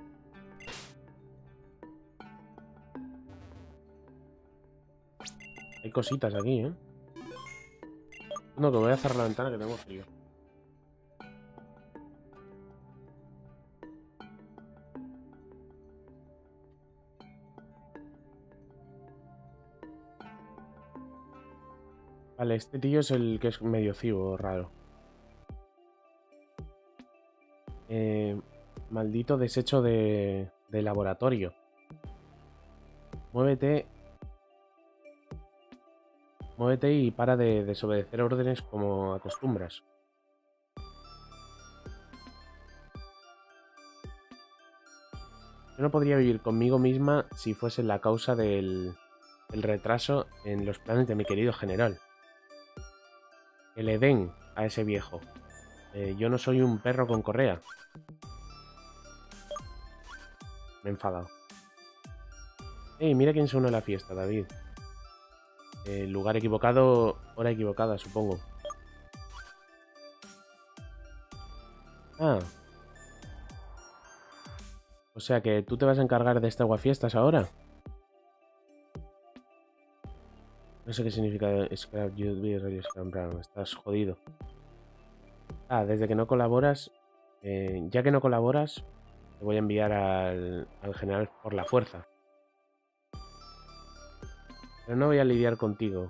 Hay cositas aquí, ¿eh? No, que voy a cerrar la ventana que tengo frío. Vale, este tío es el que es medio cibo, raro. Eh, maldito desecho de, de laboratorio. Muévete. Muévete y para de desobedecer órdenes como acostumbras. Yo no podría vivir conmigo misma si fuese la causa del, del retraso en los planes de mi querido general. Que le den a ese viejo. Eh, yo no soy un perro con correa. Me he enfadado. Ey, mira quién se une a la fiesta, David. Eh, lugar equivocado, hora equivocada, supongo. Ah. O sea que tú te vas a encargar de este aguafiestas ahora. No sé qué significa Scrap Scrap. Estás jodido. Ah, desde que no colaboras... Eh, ya que no colaboras, te voy a enviar al, al general por la fuerza. Pero no voy a lidiar contigo.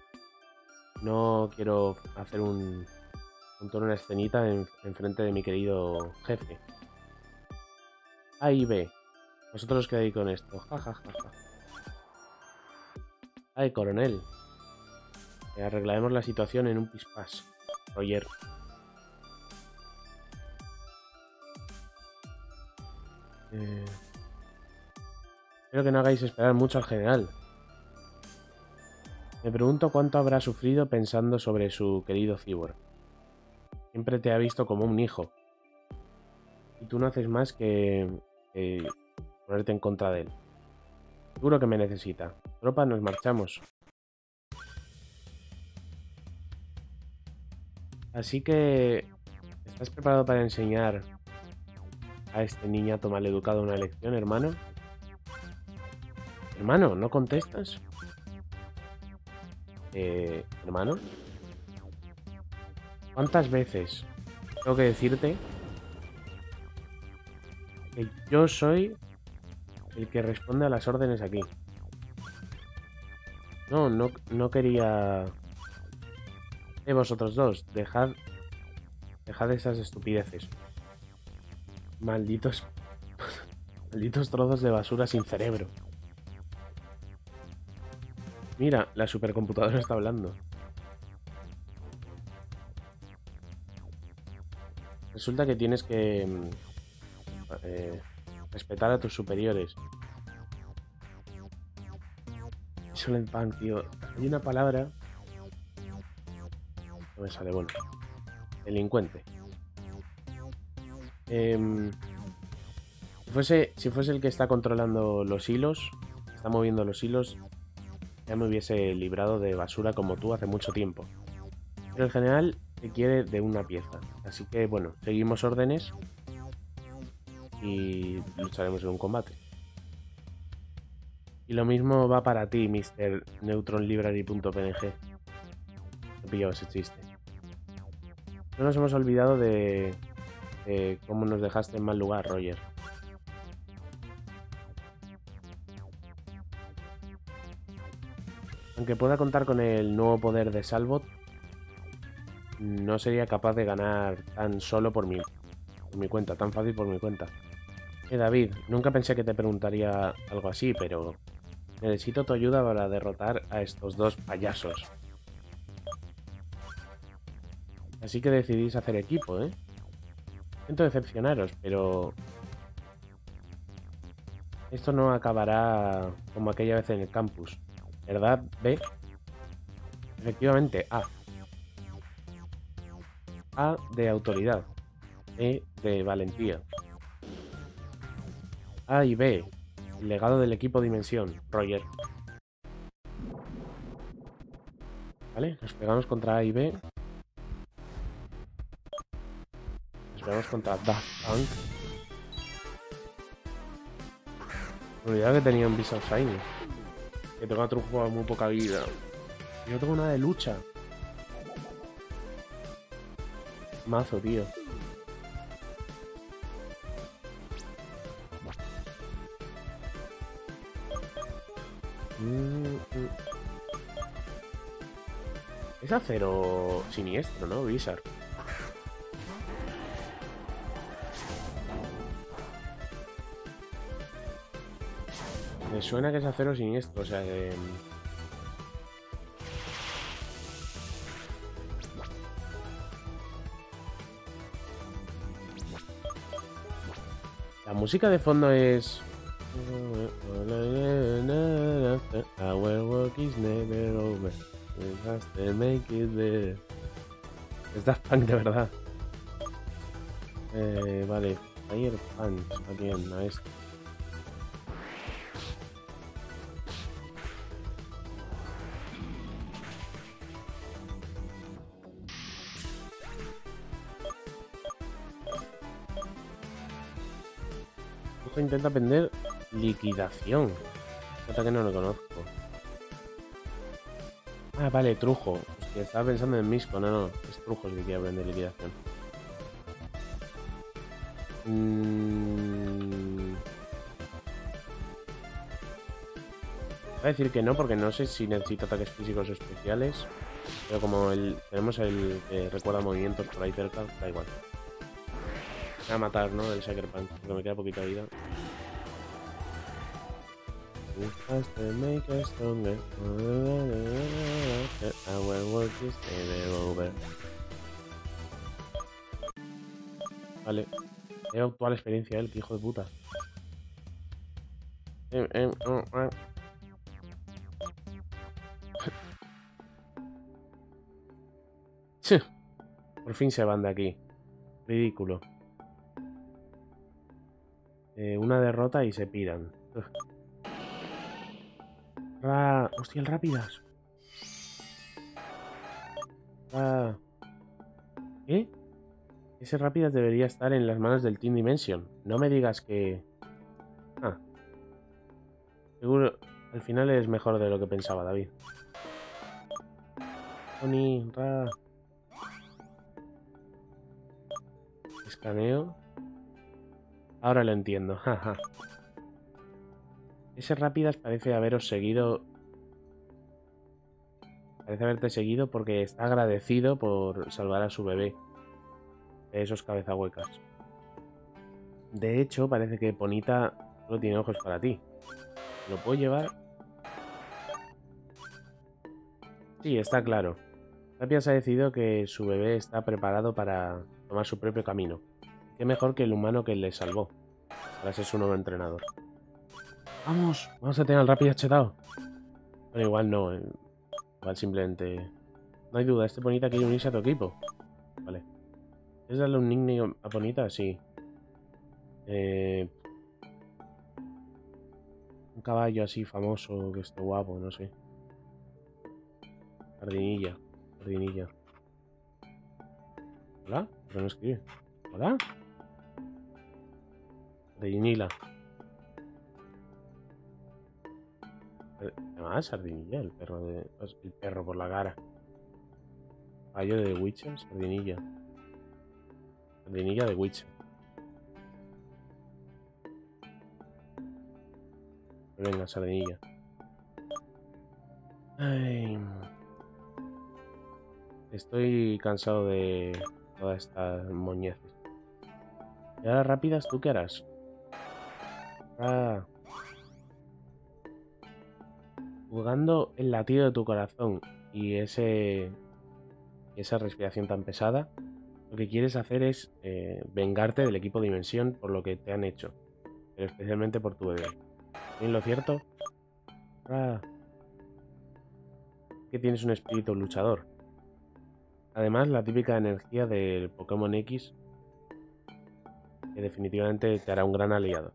No quiero hacer un... montar una escenita en, en frente de mi querido jefe. A y B. Vosotros os quedáis con esto. Ja, ja, ja, ja. Ay, coronel. Eh, arreglaremos la situación en un pispás. Roger. Eh... Espero que no hagáis esperar mucho al general. Me pregunto cuánto habrá sufrido pensando sobre su querido Cyborg. Siempre te ha visto como un hijo. Y tú no haces más que, que ponerte en contra de él. Seguro que me necesita. Tropa, nos marchamos. Así que... ¿estás preparado para enseñar a este niñato maleducado una lección, hermano? Hermano, ¿no contestas? Eh, hermano. ¿Cuántas veces tengo que decirte que yo soy el que responde a las órdenes aquí? No, no, no quería... Eh, vosotros dos, dejad... Dejad esas estupideces. Malditos... Malditos trozos de basura sin cerebro. Mira, la supercomputadora está hablando. Resulta que tienes que... Eh, respetar a tus superiores. Excellent Bank, tío. Hay una palabra... No me sale, bueno. Delincuente. Eh, si, fuese, si fuese el que está controlando los hilos, está moviendo los hilos, ya me hubiese librado de basura como tú hace mucho tiempo. Pero el general te quiere de una pieza. Así que, bueno, seguimos órdenes y lucharemos en un combate. Y lo mismo va para ti, mister Neutron Library punto p n g. He pillado ese chiste. No nos hemos olvidado de, de cómo nos dejaste en mal lugar, Roger. Aunque pueda contar con el nuevo poder de Salbot, no sería capaz de ganar tan solo por mi, por mi cuenta, tan fácil por mi cuenta. Eh, David, nunca pensé que te preguntaría algo así, pero necesito tu ayuda para derrotar a estos dos payasos. Así que decidís hacer equipo, ¿eh? Siento decepcionaros, pero esto no acabará como aquella vez en el campus. ¿Verdad, B? Efectivamente, A. A de autoridad. E de valentía. A y B. El legado del equipo Dimensión. Roger. ¿Vale? Nos pegamos contra A y B. Nos pegamos contra Daft Punk. Me olvidaba que tenía un Visual Shiny. Que tengo otro juego muy poca vida. Y no tengo nada de lucha. Mazo, tío. Mm, mm. Es acero siniestro, ¿no? Blizzard. Me suena que es acero siniestro, o sea que... La música de fondo es... Our work is never over. We have to make it better. Es Daft Punk de verdad. Eh, vale. Fire Punch. ¿A quién? A esto. Intenta aprender liquidación. Hasta que no lo conozco. Ah, vale, trujo. Hostia, estaba pensando en Misco. No, no, es trujo el que quiere aprender liquidación. Mm... Voy a decir que no, porque no sé si necesito ataques físicos o especiales. Pero como el, tenemos el que recuerda movimientos por ahí cerca, da igual. Me voy a matar, ¿no? El Sucker Punch, porque me queda poquita vida. Vale. He actual experiencia él, que hijo de puta. Eh, eh, oh, ah. Por fin se van de aquí. Ridículo. Eh, una derrota y se piran. Ugh. Ra... Hostia, el Rápidas. Ah. ¿Qué? Ese Rápidas debería estar en las manos del Team Dimension. No me digas que... Ah. Seguro... Al final es mejor de lo que pensaba, David. Tony, Ra... Escaneo. Ahora lo entiendo. Jaja. Ese Rápidas parece haberos seguido... Parece haberte seguido porque está agradecido por salvar a su bebé. De esos cabezahuecas. De hecho, parece que Ponita solo tiene ojos para ti. ¿Lo puedo llevar? Sí, está claro. Rápidas ha decidido que su bebé está preparado para tomar su propio camino. Qué mejor que el humano que le salvó. Para ser su nuevo entrenador. ¡Vamos! Vamos a tener al Rápidas chetado. Bueno, igual no. Eh. Igual simplemente... No hay duda, este Ponita quiere unirse a tu equipo. Vale. ¿Quieres darle un nickname a Ponita? Sí. Eh... Un caballo así famoso que esté guapo, no sé. Jardinilla. Jardinilla. ¿Hola? ¿Por qué no escribe? ¿Hola? Sardinila. Ah, Sardinilla, el perro de. El perro por la cara. Caballo de The Witcher, Sardinilla. Sardinilla de Witcher. Venga, Sardinilla. Ay. Estoy cansado de todas estas moñeces. Y ahora Rápidas, ¿tú qué harás? Ah. Jugando el latido de tu corazón y ese esa respiración tan pesada, lo que quieres hacer es eh, vengarte del equipo Dimensión por lo que te han hecho, pero especialmente por tu bebé. ¿En lo cierto? Ah, que tienes un espíritu luchador. Además, la típica energía del Pokémon X, que definitivamente te hará un gran aliado.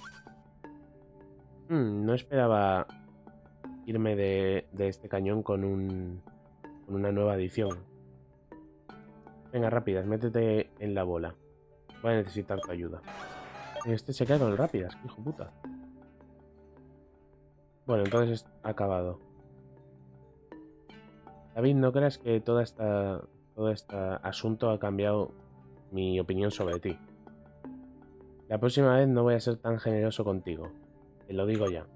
Hmm, no esperaba irme de, de este cañón con, un, con una nueva edición. Venga, rápidas, métete en la bola. Voy a necesitar tu ayuda. Este se cae con el rápidas, qué hijo puta. Bueno, entonces ha acabado. David, ¿no creas que toda esta, todo este asunto ha cambiado mi opinión sobre ti? La próxima vez no voy a ser tan generoso contigo. Te lo digo ya.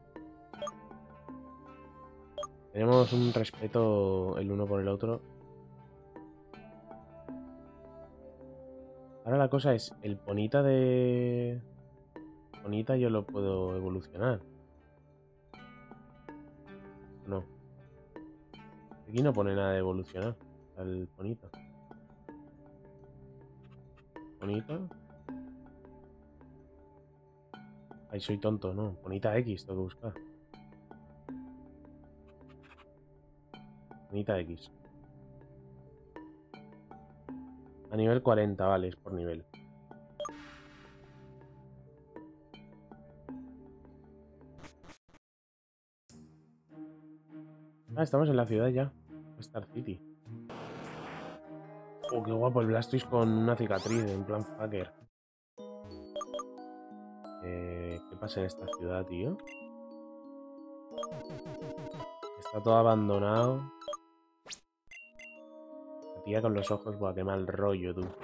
Tenemos un respeto el uno por el otro. Ahora la cosa es, el Ponita de... Ponita yo lo puedo evolucionar. No. Aquí no pone nada de evolucionar al Ponita. Ponita. Ay, soy tonto, no. Ponita X, tengo que buscar. Ponita X. A nivel cuarenta, vale, es por nivel. Ah, estamos en la ciudad ya. Star City. Oh, qué guapo el Blastoise con una cicatriz, en plan fucker. Eh, ¿Qué pasa en esta ciudad, tío? Está todo abandonado. La tía con los ojos, buah, qué mal rollo, tú.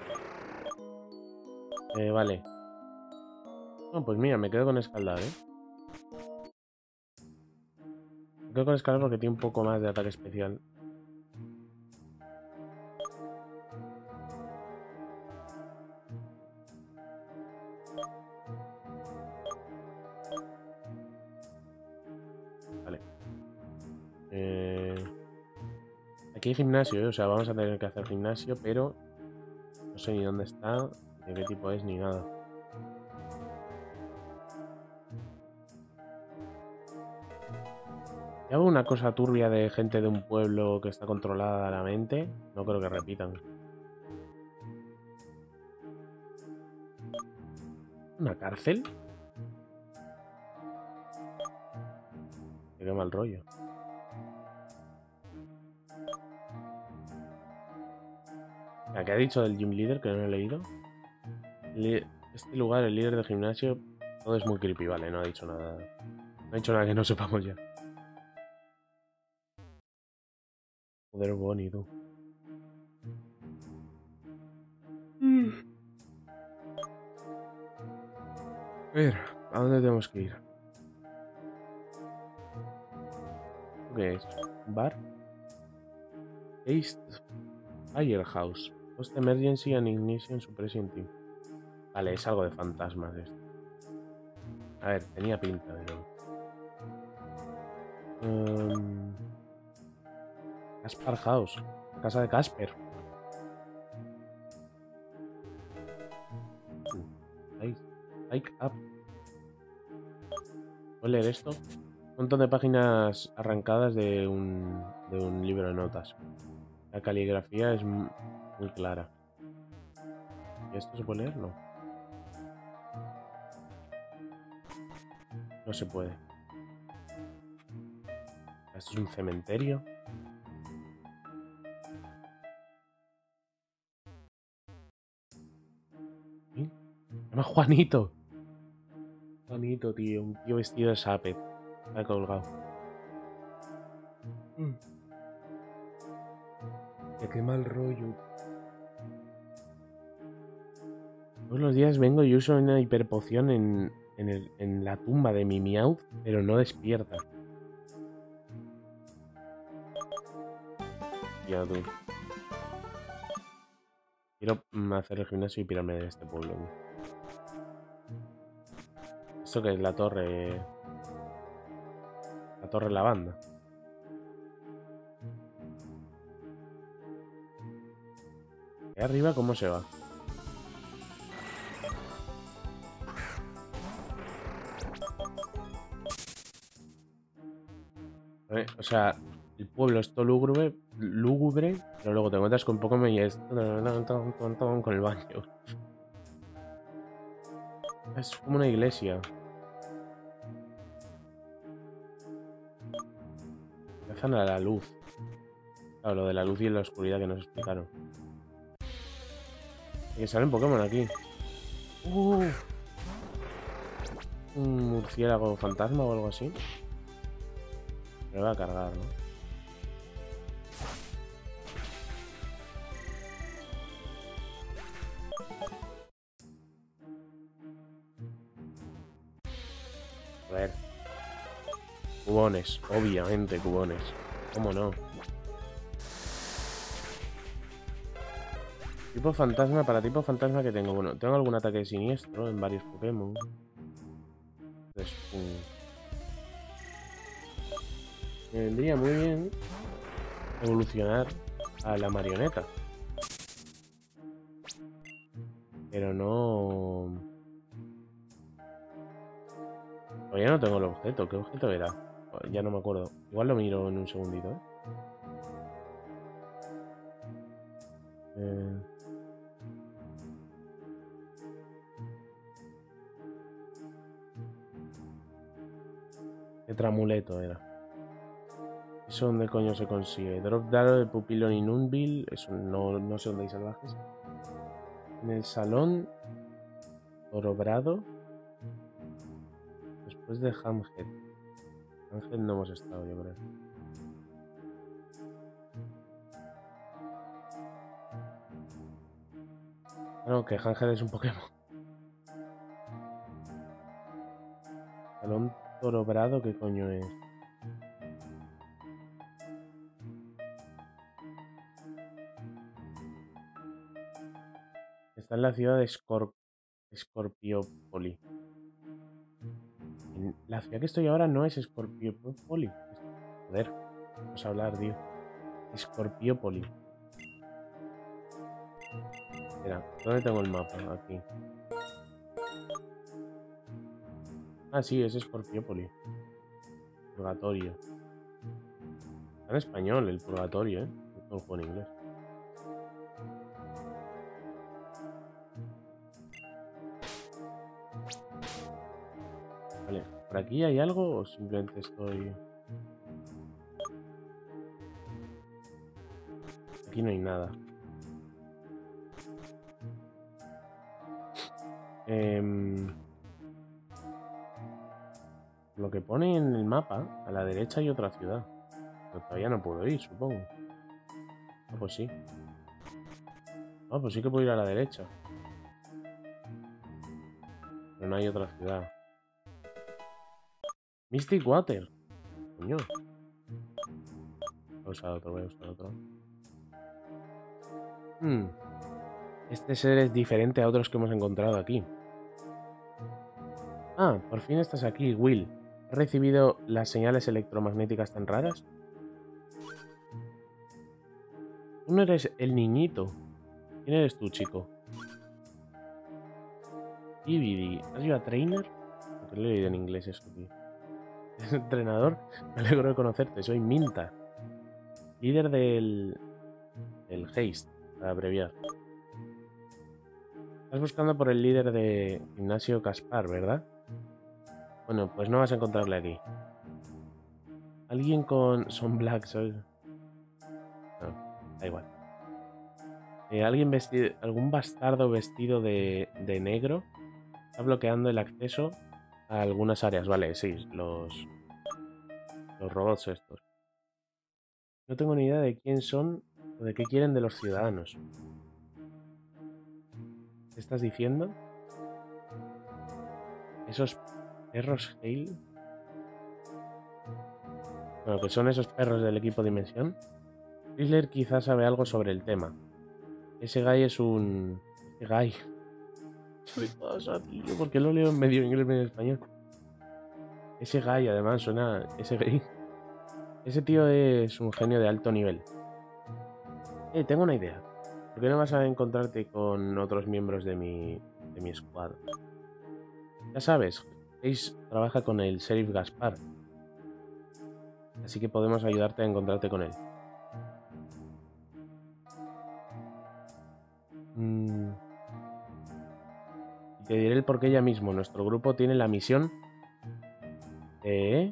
Eh, vale. No, pues mira, me quedo con escaldar, ¿eh? Me quedo con escaldar porque tiene un poco más de ataque especial. Vale. Eh... Aquí hay gimnasio, ¿eh? O sea, vamos a tener que hacer gimnasio, pero no sé ni dónde está, ni qué tipo es, ni nada. ¿Y hago una cosa turbia de gente de un pueblo que está controlada a la mente? No creo que repitan. ¿Una cárcel? Qué mal rollo. ¿Qué ha dicho del gym leader que no he leído? Este lugar, el líder del gimnasio, todo es muy creepy, vale, no ha dicho nada. No ha dicho nada que no sepamos ya. Joder, Bonnie, tú. Mm. A ver, ¿a dónde tenemos que ir? ¿Qué es? ¿Un bar? East Firehouse. Post Emergency and Ignition Suppression Team. Vale, es algo de fantasmas esto. A ver, tenía pinta de no. Um, Caspar House. La casa de Casper. Like up. ¿Puedo leer esto? Un montón de páginas arrancadas de un, de un libro de notas. La caligrafía es muy clara. ¿Y esto se puede leer? No. No se puede. Esto es un cementerio. ¿Sí? Se llama Juanito. Juanito, tío. Un tío vestido de Sapet. Está colgado. Mm. Qué mal rollo. Todos los días vengo y uso una hiperpoción en, en, el, en la tumba de mi Meowth, pero no despierta. Ya, tú. Quiero hacer el gimnasio y pirarme de este pueblo. ¿Esto qué es? La torre... La torre lavanda. ¿Y arriba cómo se va? Eh, o sea, el pueblo es todo lúgubre, lúgubre, pero luego te encuentras con Pokémon y es con el baño. Es como una iglesia. Empiezan a la luz. Claro, lo de la luz y la oscuridad que nos explicaron. Y que salen Pokémon aquí. Uh, un murciélago fantasma o algo así. Me va a cargar, ¿no? A ver. Cubones, obviamente cubones. ¿Cómo no? Tipo fantasma, para tipo fantasma que tengo. Bueno, tengo algún ataque siniestro en varios Pokémon. Después, me vendría muy bien evolucionar a la marioneta. Pero no... Todavía no tengo el objeto. ¿Qué objeto era? Ya no me acuerdo. Igual lo miro en un segundito, ¿eh? Eh... ¿Qué tramuleto era? ¿Eso dónde coño se consigue? Drop Daro de Pupilon y Nunville. Eso no, no sé dónde hay salvajes. En el salón Orobrado. Después de Hamhead. Hamhead no hemos estado, yo creo. Claro, que Hamhead es un Pokémon. Salón Orobrado, ¿qué coño es? Está en la ciudad de Scorp Scorpiopoli. En la ciudad que estoy ahora no es Scorpiopoli. Joder, vamos a hablar, tío. Scorpiopoli. Espera, ¿dónde tengo el mapa? Aquí. Ah, sí, es Scorpiopoli. Purgatorio. Está en español el purgatorio, ¿eh? No lo juego en inglés. Vale, ¿por aquí hay algo o simplemente estoy...? Aquí no hay nada. Eh, lo que pone en el mapa, a la derecha hay otra ciudad. Pero todavía no puedo ir, supongo. Ah, pues sí. Ah, pues sí que puedo ir a la derecha. Pero no hay otra ciudad. Mystic Water. Coño. Voy a usar otro, voy a usar otro. Hmm. Este ser es diferente a otros que hemos encontrado aquí. Ah, por fin estás aquí, Will. ¿Has recibido las señales electromagnéticas tan raras? Tú no eres el niñito. ¿Quién eres tú, chico? D V D. ¿Has ido a trainer? ¿Por qué lo he leído en inglés eso, tío? ¿Eres entrenador? Me alegro de conocerte. Soy Minta. Líder del... del Haste, para abreviar. Estás buscando por el líder de Ignacio Caspar, ¿verdad? Bueno, pues no vas a encontrarle aquí. Alguien con... Son Black, soy... No, da igual. Eh, alguien vestido... Algún bastardo vestido de, de negro está bloqueando el acceso a algunas áreas. Vale, sí, los... Los robots estos. No tengo ni idea de quién son o de qué quieren de los ciudadanos. ¿Qué estás diciendo? ¿Esos perros Hale? Bueno, que son esos perros del equipo Dimensión. Chrysler quizás sabe algo sobre el tema. Ese guy es un... Ese guy... ¿Qué pasa, tío? ¿Por qué lo leo en medio inglés, medio español? Ese Guy, además, suena... Ese Guy... Ese tío es un genio de alto nivel. Eh, tengo una idea. ¿Por qué no vas a encontrarte con otros miembros de mi, de mi squad? Ya sabes, Ace trabaja con el sheriff Gaspar. Así que podemos ayudarte a encontrarte con él. Mm. Te diré el porqué ya mismo. Nuestro grupo tiene la misión de...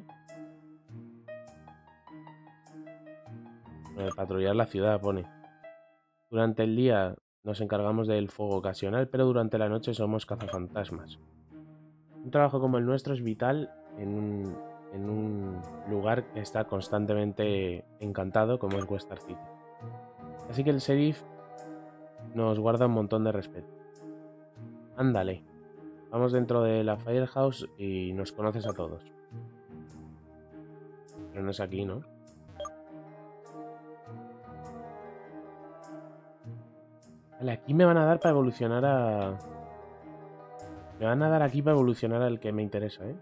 de patrullar la ciudad, pone. Durante el día nos encargamos del fuego ocasional, pero durante la noche somos cazafantasmas. Un trabajo como el nuestro es vital en un, en un lugar que está constantemente encantado como es Westar City. Así que el sheriff nos guarda un montón de respeto. Ándale, vamos dentro de la Firehouse y nos conoces a todos. Pero no es aquí, ¿no? Vale, aquí me van a dar para evolucionar a... Me van a dar aquí para evolucionar al que me interesa, ¿eh?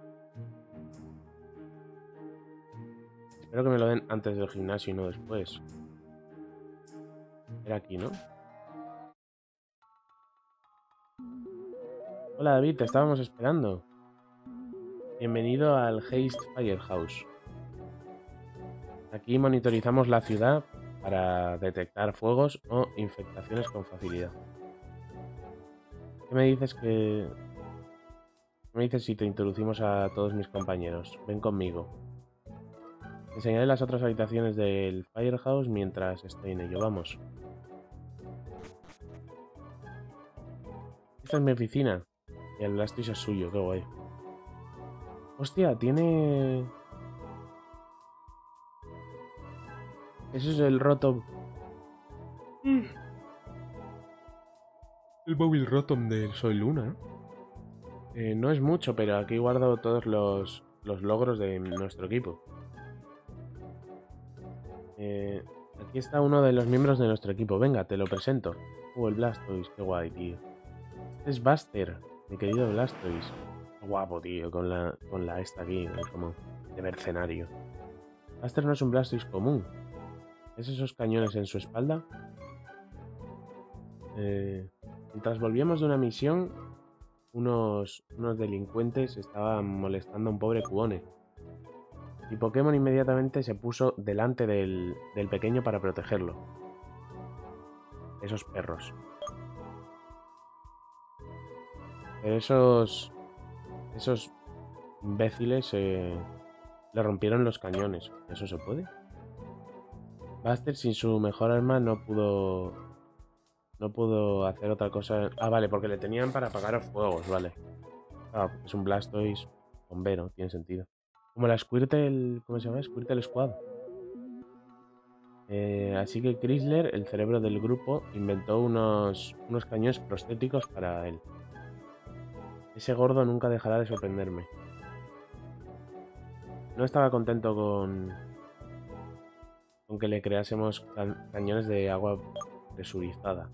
Espero que me lo den antes del gimnasio y no después. Era aquí, ¿no? Hola David, te estábamos esperando. Bienvenido al Haste Firehouse. Aquí monitorizamos la ciudad para detectar fuegos o infectaciones con facilidad. ¿Qué me dices que... ¿Qué me dices si te introducimos a todos mis compañeros? Ven conmigo. Te enseñaré las otras habitaciones del Firehouse mientras estoy en ello. Vamos. Esta es mi oficina. Y el Blastoise es suyo, qué guay. Hostia, tiene... Ese es el Rotom. El móvil Rotom del Soy Luna. Eh, no es mucho, pero aquí guardo todos los, los logros de nuestro equipo. Eh, aquí está uno de los miembros de nuestro equipo. Venga, te lo presento. Uh, el Blastoise, qué guay, tío. Este es Buster, mi querido Blastoise. Qué guapo, tío, con la, con la esta aquí, como de mercenario. Buster no es un Blastoise común. ¿Es esos cañones en su espalda? Eh, mientras volvíamos de una misión, unos, unos delincuentes estaban molestando a un pobre Cuone. Y Pokémon inmediatamente se puso delante del, del pequeño para protegerlo. Esos perros. Pero esos... Esos imbéciles eh, le rompieron los cañones. ¿Eso se puede? Buster sin su mejor arma no pudo... No pudo hacer otra cosa... Ah, vale, porque le tenían para apagar fuegos, vale. Ah, es un Blastoise bombero, tiene sentido. Como la Squirtle... ¿Cómo se llama? Squirtle Squad. Eh, así que Chrysler, el cerebro del grupo, inventó unos, unos cañones prostéticos para él. Ese gordo nunca dejará de sorprenderme. No estaba contento con... con que le creásemos ca cañones de agua presurizada.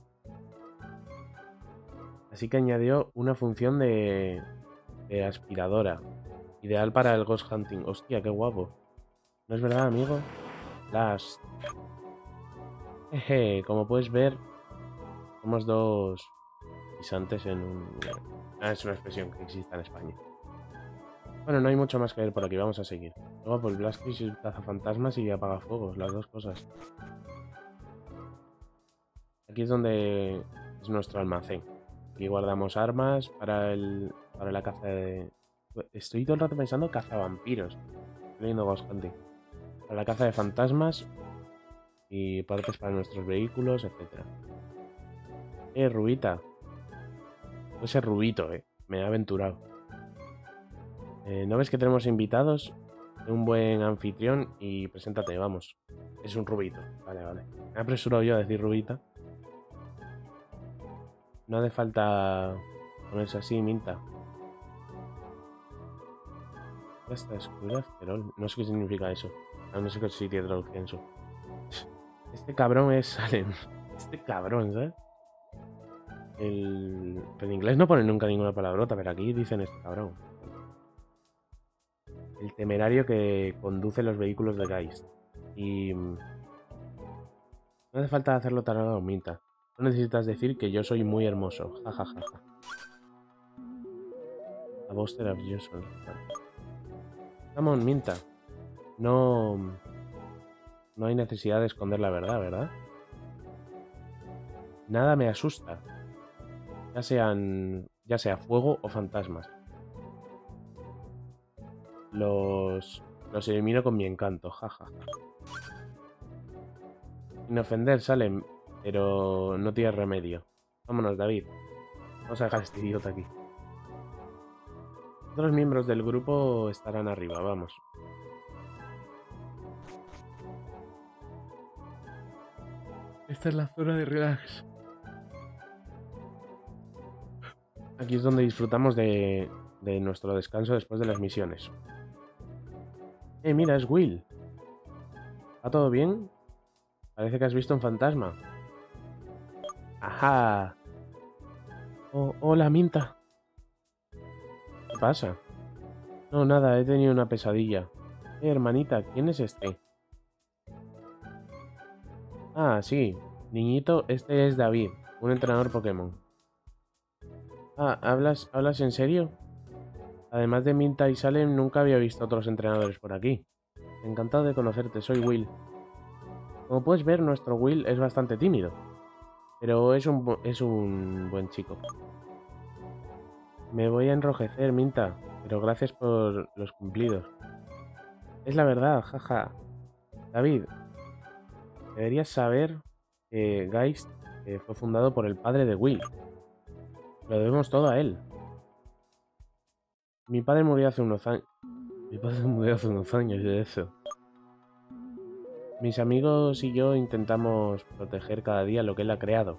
Así que añadió una función de, de aspiradora. Ideal para el ghost hunting. Hostia, qué guapo. ¿No es verdad, amigo? Las... Jeje, como puedes ver, somos dos guisantes en un... Ah, es una expresión que existe en España. Bueno, no hay mucho más que ver por aquí, vamos a seguir. Luego, pues Blastoise caza fantasmas y apaga fuegos, las dos cosas. Aquí es donde es nuestro almacén. Aquí guardamos armas para el para la caza de... Estoy todo el rato pensando cazavampiros. Estoy leyendo Ghost Hunting. Para la caza de fantasmas y partes para nuestros vehículos, etcétera. Eh, Rubita. Ese Rubito, eh. Me he aventurado. Eh, ¿No ves que tenemos invitados? Un buen anfitrión y preséntate, vamos. Es un Rubito. Vale, vale. Me he apresurado yo a decir Rubita. No hace falta ponerse así, Minta. Ya está, escudasterol. No sé qué significa eso. No sé qué si tiene traducción eso. Este cabrón es Salem. Este cabrón, ¿sabes? El... Pero en inglés no ponen nunca ninguna palabrota, pero aquí dicen este cabrón. el temerario que conduce los vehículos de Geist. Y... no hace falta hacerlo tan largo, Minta. No necesitas decir que yo soy muy hermoso. Ja, ja, ja, ja. A Buster of Usual. Come on, Minta. No... No hay necesidad de esconder la verdad, ¿verdad? Nada me asusta. Ya sean... ya sea fuego o fantasmas. Los... los elimino con mi encanto, jaja. Sin ofender, Salem, pero no tienes remedio. Vámonos, David. Vamos a dejar a este idiota aquí. Otros miembros del grupo estarán arriba, vamos. Esta es la zona de relax. Aquí es donde disfrutamos de, de nuestro descanso después de las misiones. Eh, mira, es Will. ¿Va todo bien? Parece que has visto un fantasma. ¡Ajá! Oh, hola, Minta. ¿Qué pasa? No, nada, he tenido una pesadilla. Eh, hermanita, ¿quién es este? Ah, sí. Niñito, este es David, un entrenador Pokémon. Ah, ¿hablas, ¿hablas en serio? Además de Minta y Salem, nunca había visto otros entrenadores por aquí. Encantado de conocerte, soy Will. Como puedes ver, nuestro Will es bastante tímido. Pero es un, es un buen chico. Me voy a enrojecer, Minta, pero gracias por los cumplidos. Es la verdad, jaja. David, deberías saber que Geist eh, fue fundado por el padre de Will. Lo debemos todo a él. Mi padre murió hace unos años. Mi padre murió hace unos años de eso. Mis amigos y yo intentamos proteger cada día lo que él ha creado.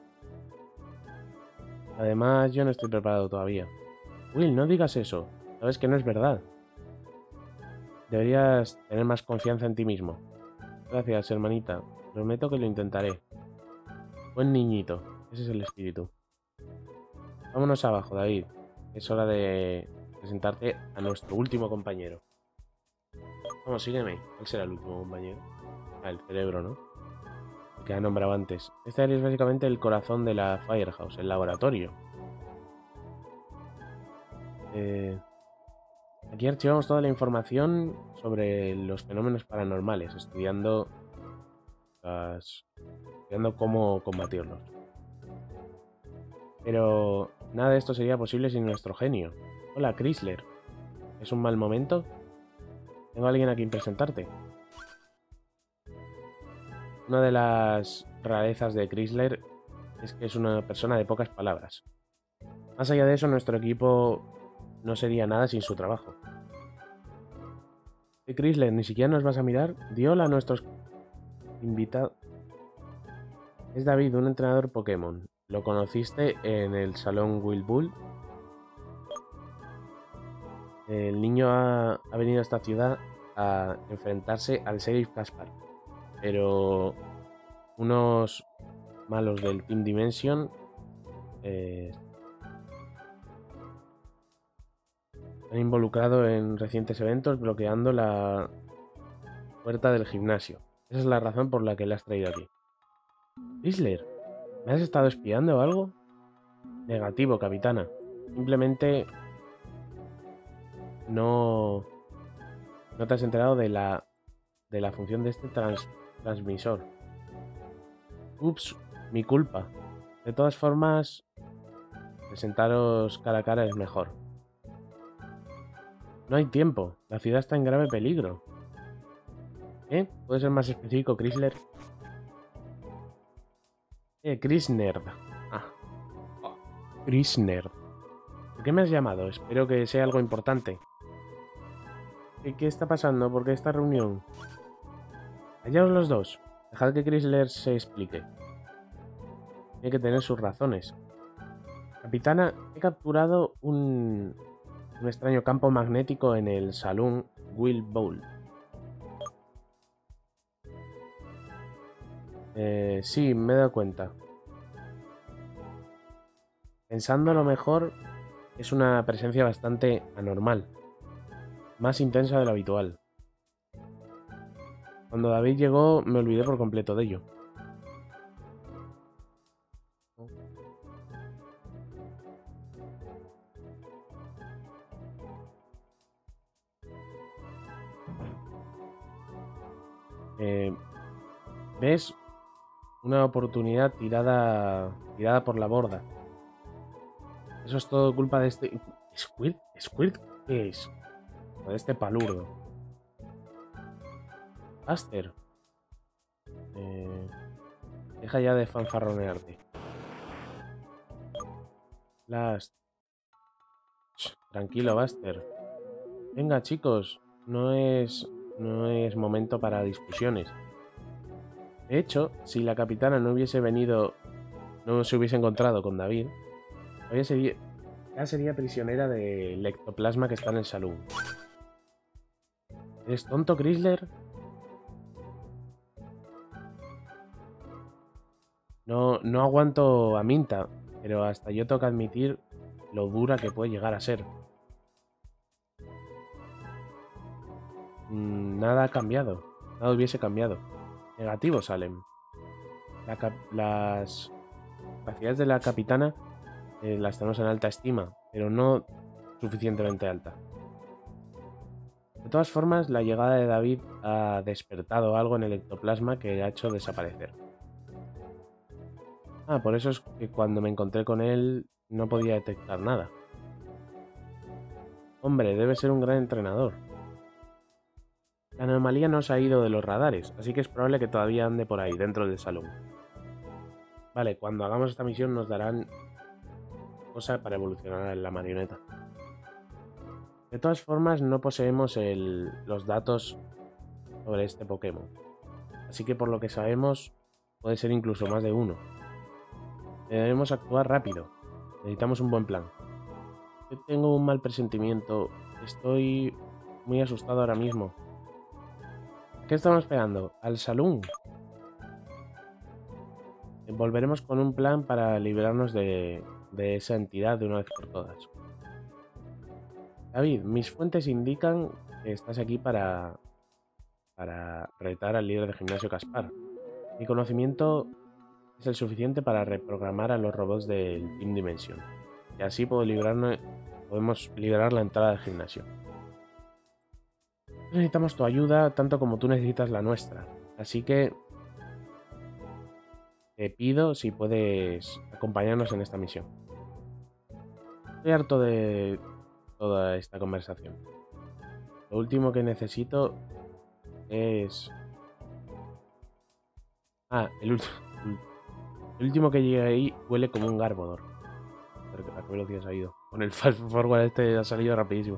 Además, yo no estoy preparado todavía. Will, no digas eso. Sabes que no es verdad. Deberías tener más confianza en ti mismo. Gracias, hermanita. Prometo que lo intentaré. Buen niñito. Ese es el espíritu. Vámonos abajo, David. Es hora de presentarte a nuestro último compañero. Vamos, sígueme. ¿Cuál será el último compañero? Ah, el cerebro, ¿no? El que ha nombrado antes. Este área es básicamente el corazón de la Firehouse, el laboratorio. Eh, aquí archivamos toda la información sobre los fenómenos paranormales, estudiando, las, estudiando cómo combatirlos. Pero nada de esto sería posible sin nuestro genio. Hola, Chrysler. ¿Es un mal momento? Tengo a alguien a quien presentarte. Una de las rarezas de Chrysler es que es una persona de pocas palabras. Más allá de eso, nuestro equipo no sería nada sin su trabajo. ¿Y Chrysler, ni siquiera nos vas a mirar? Di hola a nuestros invitados. Es David, un entrenador Pokémon. ¿Lo conociste en el salón Will Bull? El niño ha, ha venido a esta ciudad a enfrentarse al Sheriff Caspar, pero unos malos del Team Dimension eh, han involucrado en recientes eventos bloqueando la puerta del gimnasio. Esa es la razón por la que le has traído aquí. Chrysler, ¿me has estado espiando o algo? Negativo, capitana. Simplemente no, no te has enterado de la, de la función de este trans, transmisor. Ups, mi culpa. De todas formas, presentaros cara a cara es mejor. No hay tiempo. La ciudad está en grave peligro. ¿Eh? ¿Puedes ser más específico, Chrysler? Eh, Chrysnerd. Ah. Chrysnerd. ¿Por qué me has llamado? Espero que sea algo importante. ¿Qué, qué está pasando? ¿Por qué esta reunión? Callaos los dos. Dejad que Chrysler se explique. Tiene que tener sus razones. Capitana, he capturado un, un extraño campo magnético en el salón Will Bowl. Eh, sí, me he dado cuenta. Pensándolo mejor, es una presencia bastante anormal. más intensa de lo habitual. Cuando David llegó, me olvidé por completo de ello. Eh, ¿Ves? Una oportunidad tirada, tirada por la borda. Eso es todo culpa de este... ¿Squirt? ¿Squirt qué es? De este palurdo. Aster. Eh, deja ya de fanfarronearte. Last. Shh, tranquilo, Buster. Venga, chicos. No es... No es momento para discusiones. De hecho, si la capitana no hubiese venido... No se hubiese encontrado con David... Hoy sería... Ya sería prisionera del ectoplasma que está en el salón. ¿Eres tonto, Chrysler? No, no aguanto a Minta, pero hasta yo tengo que admitir lo dura que puede llegar a ser. Mm, nada ha cambiado. Nada hubiese cambiado. Negativo, Salem. La cap las capacidades de la capitana eh, las tenemos en alta estima, pero no suficientemente alta. De todas formas, la llegada de David ha despertado algo en el ectoplasma que ha hecho desaparecer. Ah, por eso es que cuando me encontré con él no podía detectar nada. Hombre, debe ser un gran entrenador. La anomalía no se ha ido de los radares, así que es probable que todavía ande por ahí, dentro del salón. Vale, cuando hagamos esta misión nos darán cosa para evolucionar en la marioneta. De todas formas, no poseemos el, los datos sobre este Pokémon. Así que por lo que sabemos, puede ser incluso más de uno. Debemos actuar rápido. Necesitamos un buen plan. Yo tengo un mal presentimiento. Estoy muy asustado ahora mismo. ¿Qué estamos esperando? ¿Al salón? Volveremos con un plan para librarnos de, de esa entidad de una vez por todas. David, mis fuentes indican que estás aquí para, para retar al líder de gimnasio Caspar. Mi conocimiento es el suficiente para reprogramar a los robots del Team Dimension. Y así puedo librarnos, podemos liberar la entrada del gimnasio. Necesitamos tu ayuda tanto como tú necesitas la nuestra. Así que te pido si puedes acompañarnos en esta misión. Estoy harto de toda esta conversación. Lo último que necesito es... Ah, el, el último que llegue ahí huele como un Garbodor. ¿A qué velocidad se ha ido? Con el fast forward este ha salido rapidísimo.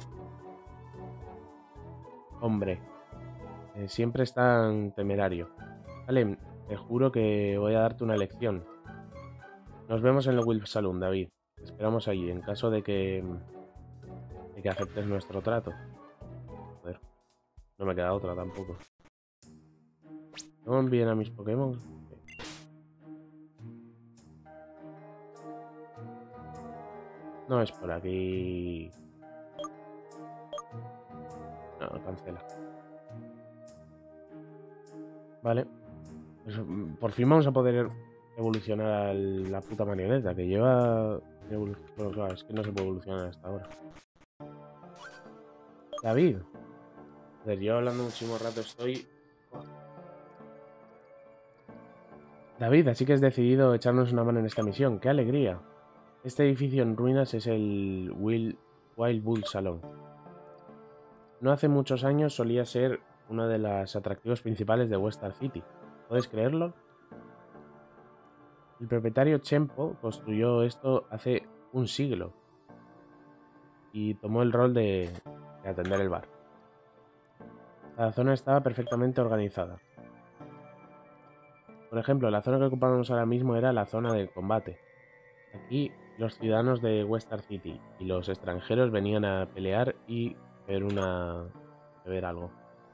Hombre, eh, siempre es tan temerario. Vale, te juro que voy a darte una lección. Nos vemos en el Wolf Saloon, David. Te esperamos allí, en caso de que... de que aceptes nuestro trato. Joder, no me queda otra tampoco. ¿No envíen a mis Pokémon? No es por aquí. No, cancela. Vale. Pues, por fin vamos a poder evolucionar a la puta marioneta que lleva... Bueno, claro, es que no se puede evolucionar hasta ahora. David. Joder, yo hablando muchísimo rato estoy... David, así que has decidido echarnos una mano en esta misión. ¡Qué alegría! Este edificio en ruinas es el Wild, Wild Bull Salon. No hace muchos años solía ser uno de los atractivos principales de Westar City. ¿Puedes creerlo? El propietario Chempo construyó esto hace un siglo y tomó el rol de, de atender el bar. La zona estaba perfectamente organizada. Por ejemplo, la zona que ocupamos ahora mismo era la zona de combate. Aquí los ciudadanos de Westar City y los extranjeros venían a pelear y ver una... ver algo.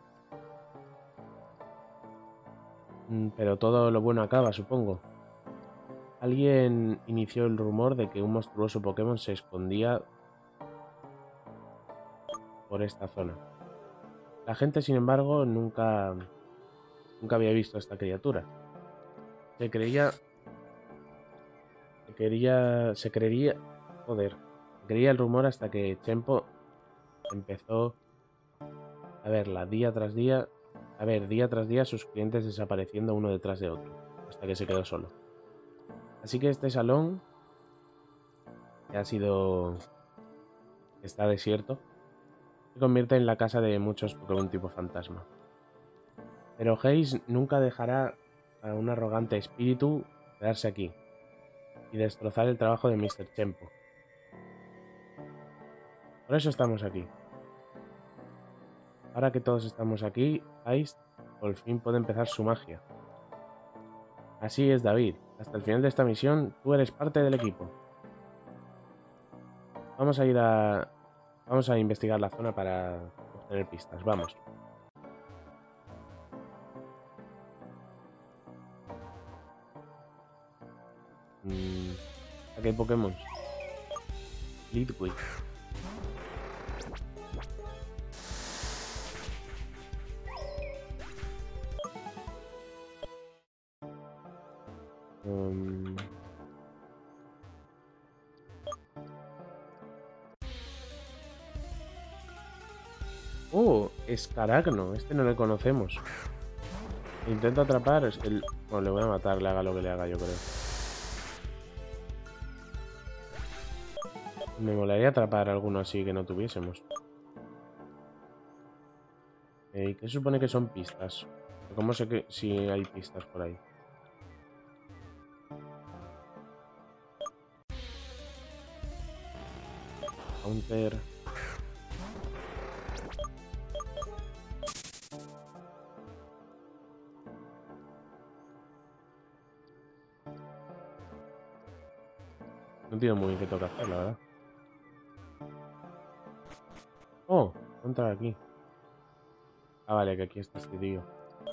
Pero todo lo bueno acaba, supongo. Alguien inició el rumor de que un monstruoso Pokémon se escondía por esta zona. La gente, sin embargo, nunca, nunca había visto a esta criatura. Se creía... Se quería... Se creería... Joder. Se creía el rumor hasta que Chempo empezó a verla día tras día... A ver, día tras día sus clientes desapareciendo uno detrás de otro, hasta que se quedó solo. Así que este salón, que ha sido... está desierto, se convierte en la casa de muchos Pokémon tipo fantasma. Pero Haze nunca dejará a un arrogante espíritu quedarse aquí y destrozar el trabajo de mister Chempo. Por eso estamos aquí. Ahora que todos estamos aquí, Haze por fin puede empezar su magia. Así es, David. Hasta el final de esta misión, tú eres parte del equipo. Vamos a ir a... Vamos a investigar la zona para obtener pistas. Vamos. Mm, aquí hay Pokémon. Litwick. Um... Oh, Escaragno. Este no le conocemos. Intento atrapar. Es que el... Bueno, le voy a matar, le haga lo que le haga, yo creo. Me molaría atrapar alguno así que no tuviésemos. ¿Y qué supone que son pistas? ¿Cómo sé que si hay pistas por ahí? Counter. No entiendo muy bien qué toca hacer, la verdad. Oh, entra aquí. Ah, vale, que aquí está este tío.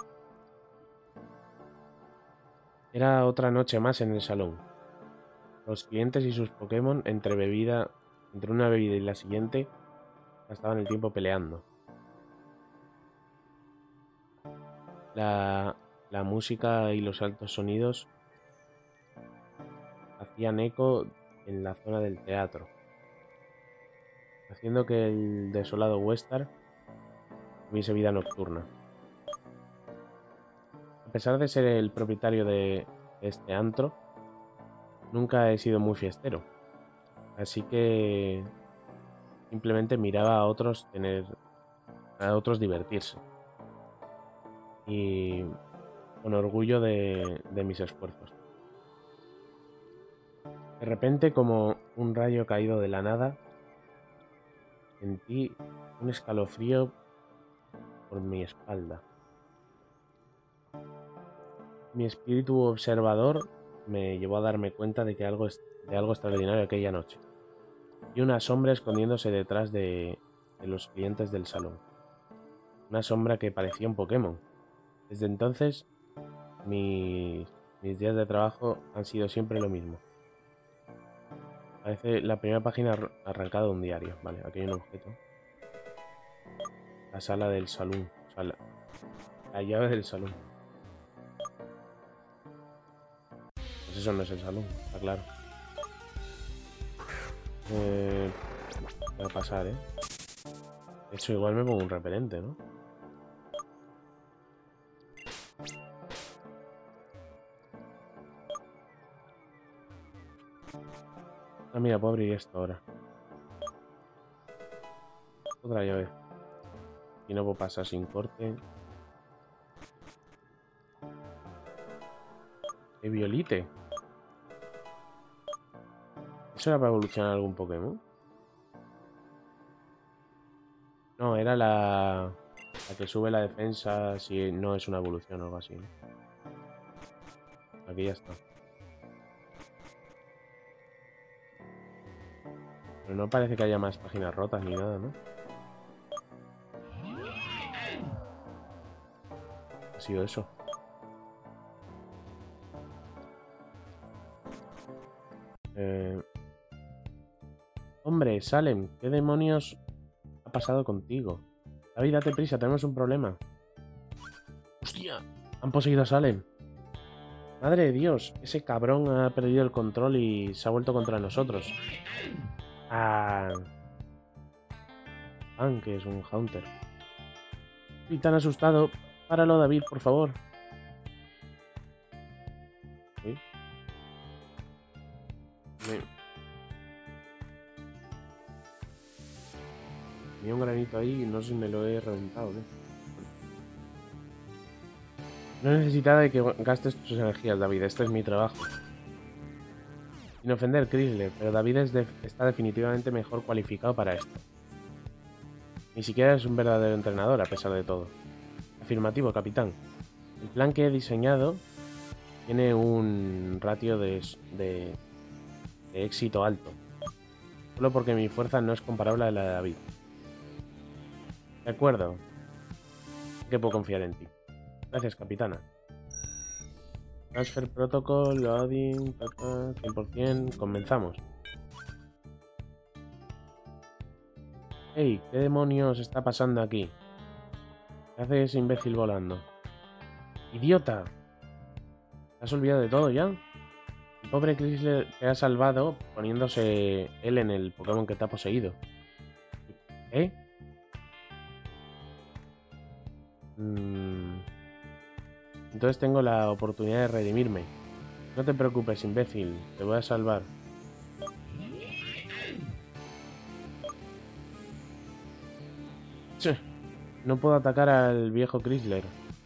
Era otra noche más en el salón. Los clientes y sus Pokémon entre bebida, entre una bebida y la siguiente, gastaban el tiempo peleando. La, la música y los altos sonidos hacían eco en la zona del teatro, haciendo que el desolado Westar tuviese vida nocturna. A pesar de ser el propietario de este antro, nunca he sido muy fiestero, así que simplemente miraba a otros tener, a otros divertirse y con orgullo de, de mis esfuerzos. De repente, como un rayo caído de la nada, sentí un escalofrío por mi espalda. Mi espíritu observador me llevó a darme cuenta de que algo, de algo extraordinario aquella noche. Y una sombra escondiéndose detrás de, de los clientes del salón. Una sombra que parecía un Pokémon. Desde entonces, mis, mis días de trabajo han sido siempre lo mismo. Parece la primera página arrancada de un diario. Vale, aquí hay un objeto. La sala del salón. O sea, la, la llave del salón. Pues eso no es el salón, está claro. Eh, voy a pasar, ¿eh? De hecho, igual me pongo un repelente, ¿no? Ah, mira, puedo abrir esto ahora. Otra llave. Y no puedo pasar sin corte. ¡Qué violite! ¿Eso era para evolucionar algún Pokémon? No, era la... la que sube la defensa si no es una evolución o algo así, ¿no? Aquí ya está. Pero no parece que haya más páginas rotas ni nada, ¿no? Ha sido eso. Eh... Hombre, Salem, ¿qué demonios ha pasado contigo? David, date prisa, tenemos un problema. ¡Hostia! Han poseído a Salem. Madre de Dios, ese cabrón ha perdido el control y se ha vuelto contra nosotros. Ah... Ah, que es un Haunter. Estoy tan asustado. Páralo, David, por favor. ¿Sí? Me... Tenía un granito ahí y no sé si me lo he reventado, ¿eh? No necesitaba de que gastes tus energías, David. Este es mi trabajo. Sin ofender, Chrysler, pero David es de... está definitivamente mejor cualificado para esto. Ni siquiera es un verdadero entrenador, a pesar de todo. Afirmativo, capitán. El plan que he diseñado tiene un ratio de, de, de éxito alto. Solo porque mi fuerza no es comparable a la de David. De acuerdo. Que puedo confiar en ti. Gracias, capitana. Transfer Protocol, Loading, cien por cien. Comenzamos. Hey, ¿qué demonios está pasando aquí? ¿Qué hace ese imbécil volando? ¡Idiota! ¿Te has olvidado de todo ya? El pobre Chrysler te ha salvado poniéndose él en el Pokémon que te ha poseído. ¿Eh? Mm. Entonces tengo la oportunidad de redimirme. No te preocupes, imbécil. Te voy a salvar. Ch. No puedo atacar al viejo Chrysler.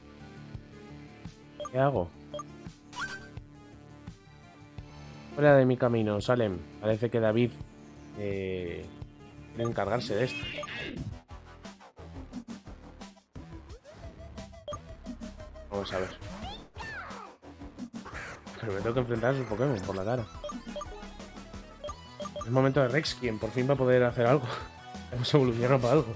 ¿Qué hago? Fuera de mi camino, Salem. Parece que David eh, quiere encargarse de esto. Vamos a ver. Pero me tengo que enfrentar a sus Pokémon por la cara. Es momento de Rex, quien por fin va a poder hacer algo. Hemos evolucionado para algo.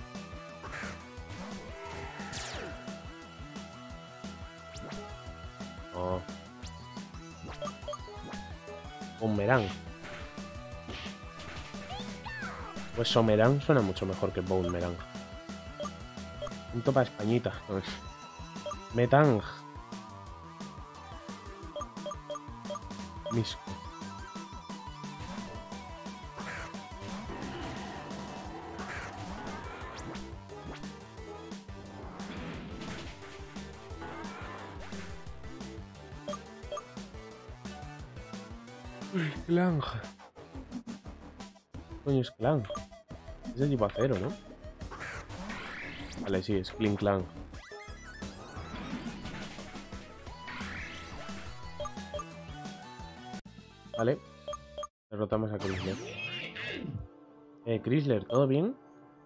Oh. Un Merang. Pues Somerang suena mucho mejor que Bone Merang. Punto para Españita. Metang. Misco. Uy, Clang. Coño, es Clang. Es de tipo acero, ¿no? Vale, sí, es Kling Clang. Vale. Derrotamos a Chrysler. Eh, Chrysler, ¿todo bien?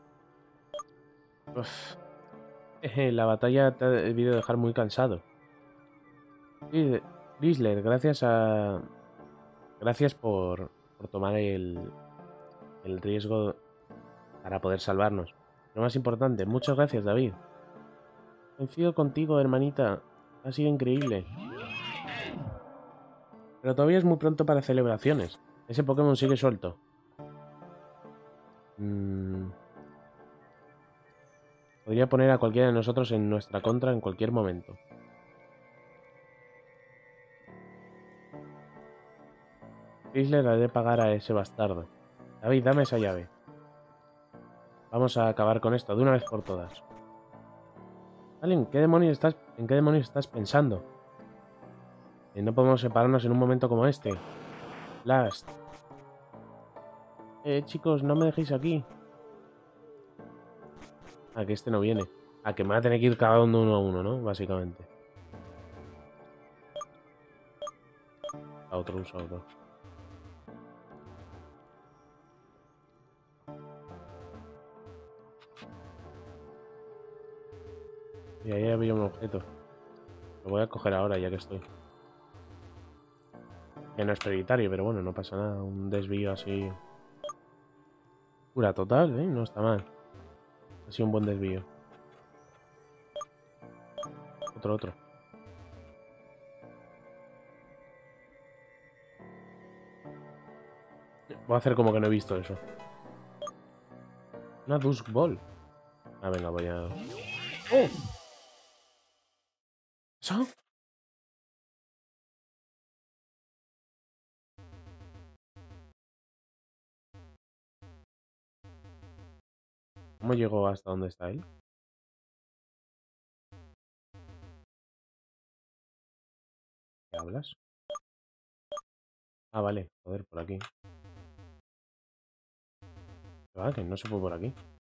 Uf. Eh, la batalla te ha debido dejar muy cansado. Sí, Chrysler, gracias a... Gracias por, por tomar el, el riesgo para poder salvarnos. Lo más importante, muchas gracias, David. Coincido contigo, hermanita. Ha sido increíble. Pero todavía es muy pronto para celebraciones. Ese Pokémon sigue suelto. Mm. Podría poner a cualquiera de nosotros en nuestra contra en cualquier momento. Chrysler ha de pagar a ese bastardo. David, dame esa llave. Vamos a acabar con esto de una vez por todas. Allen, ¿qué demonios estás, ¿en qué demonios estás pensando? Eh, no podemos separarnos en un momento como este. Last. Eh, chicos, no me dejéis aquí. A que este no viene. A que me va a tener que ir cada uno uno a uno, ¿no? Básicamente. A otro, uso a otro. Y ahí había un objeto. Lo voy a coger ahora, ya que estoy. Que no es prioritario, pero bueno, no pasa nada. Un desvío así... Cura total, ¿eh? No está mal. Ha sido un buen desvío. Otro, otro. Voy a hacer como que no he visto eso. Una Dusk Ball. Ah, venga, voy a... ¡Oh! ¿Eso? ¿Cómo llego hasta donde está él? ¿Qué hablas? Ah, vale. Joder, por aquí. Ah, que no se fue por aquí.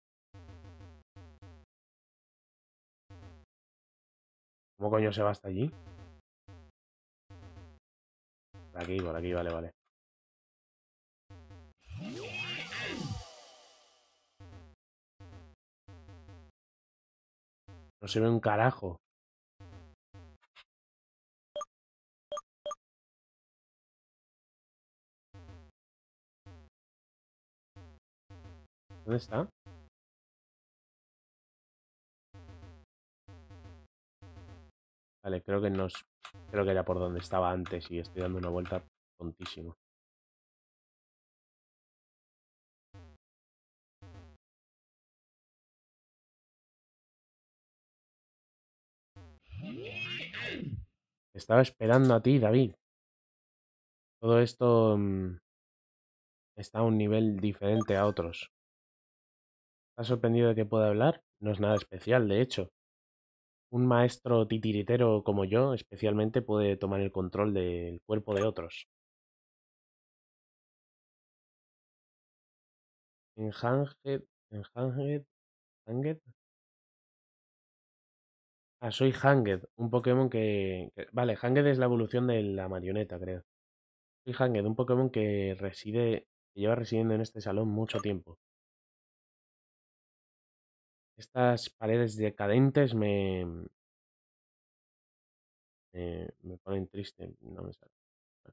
¿Cómo coño se va hasta allí? Por aquí, por aquí, vale, vale. No se ve un carajo. ¿Dónde está? Vale, creo que nos... Creo que era por donde estaba antes y estoy dando una vuelta tontísimo. Estaba esperando a ti, David. Todo esto mmm, está a un nivel diferente a otros. ¿Estás sorprendido de que pueda hablar? No es nada especial, de hecho. Un maestro titiritero como yo, especialmente, puede tomar el control del cuerpo de otros. En Hanged... En Hanged... ¿Hanged? Ah, soy Hanged, un Pokémon que... que- Vale, Hanged es la evolución de la marioneta, creo. Soy Hanged, un Pokémon que reside... que lleva residiendo en este salón mucho tiempo. Estas paredes decadentes me... me, me ponen triste. No me sale.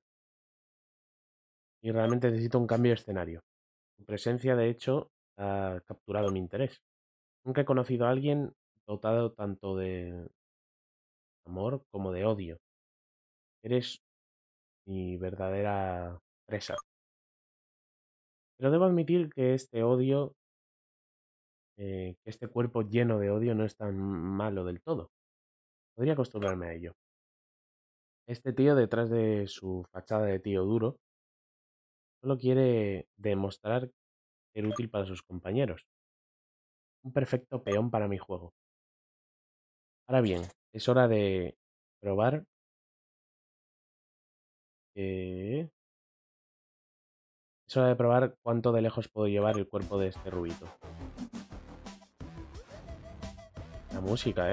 Y realmente necesito un cambio de escenario. Tu presencia, de hecho, ha capturado mi interés. Nunca he conocido a alguien dotado tanto de amor como de odio. Eres mi verdadera presa. Pero debo admitir que este odio, eh, que este cuerpo lleno de odio no es tan malo del todo. Podría acostumbrarme a ello. Este tío, detrás de su fachada de tío duro, solo quiere demostrar ser útil para sus compañeros. Un perfecto peón para mi juego. Ahora bien, es hora de probar que... Es hora de probar cuánto de lejos puedo llevar el cuerpo de este rubito. La música, ¿eh?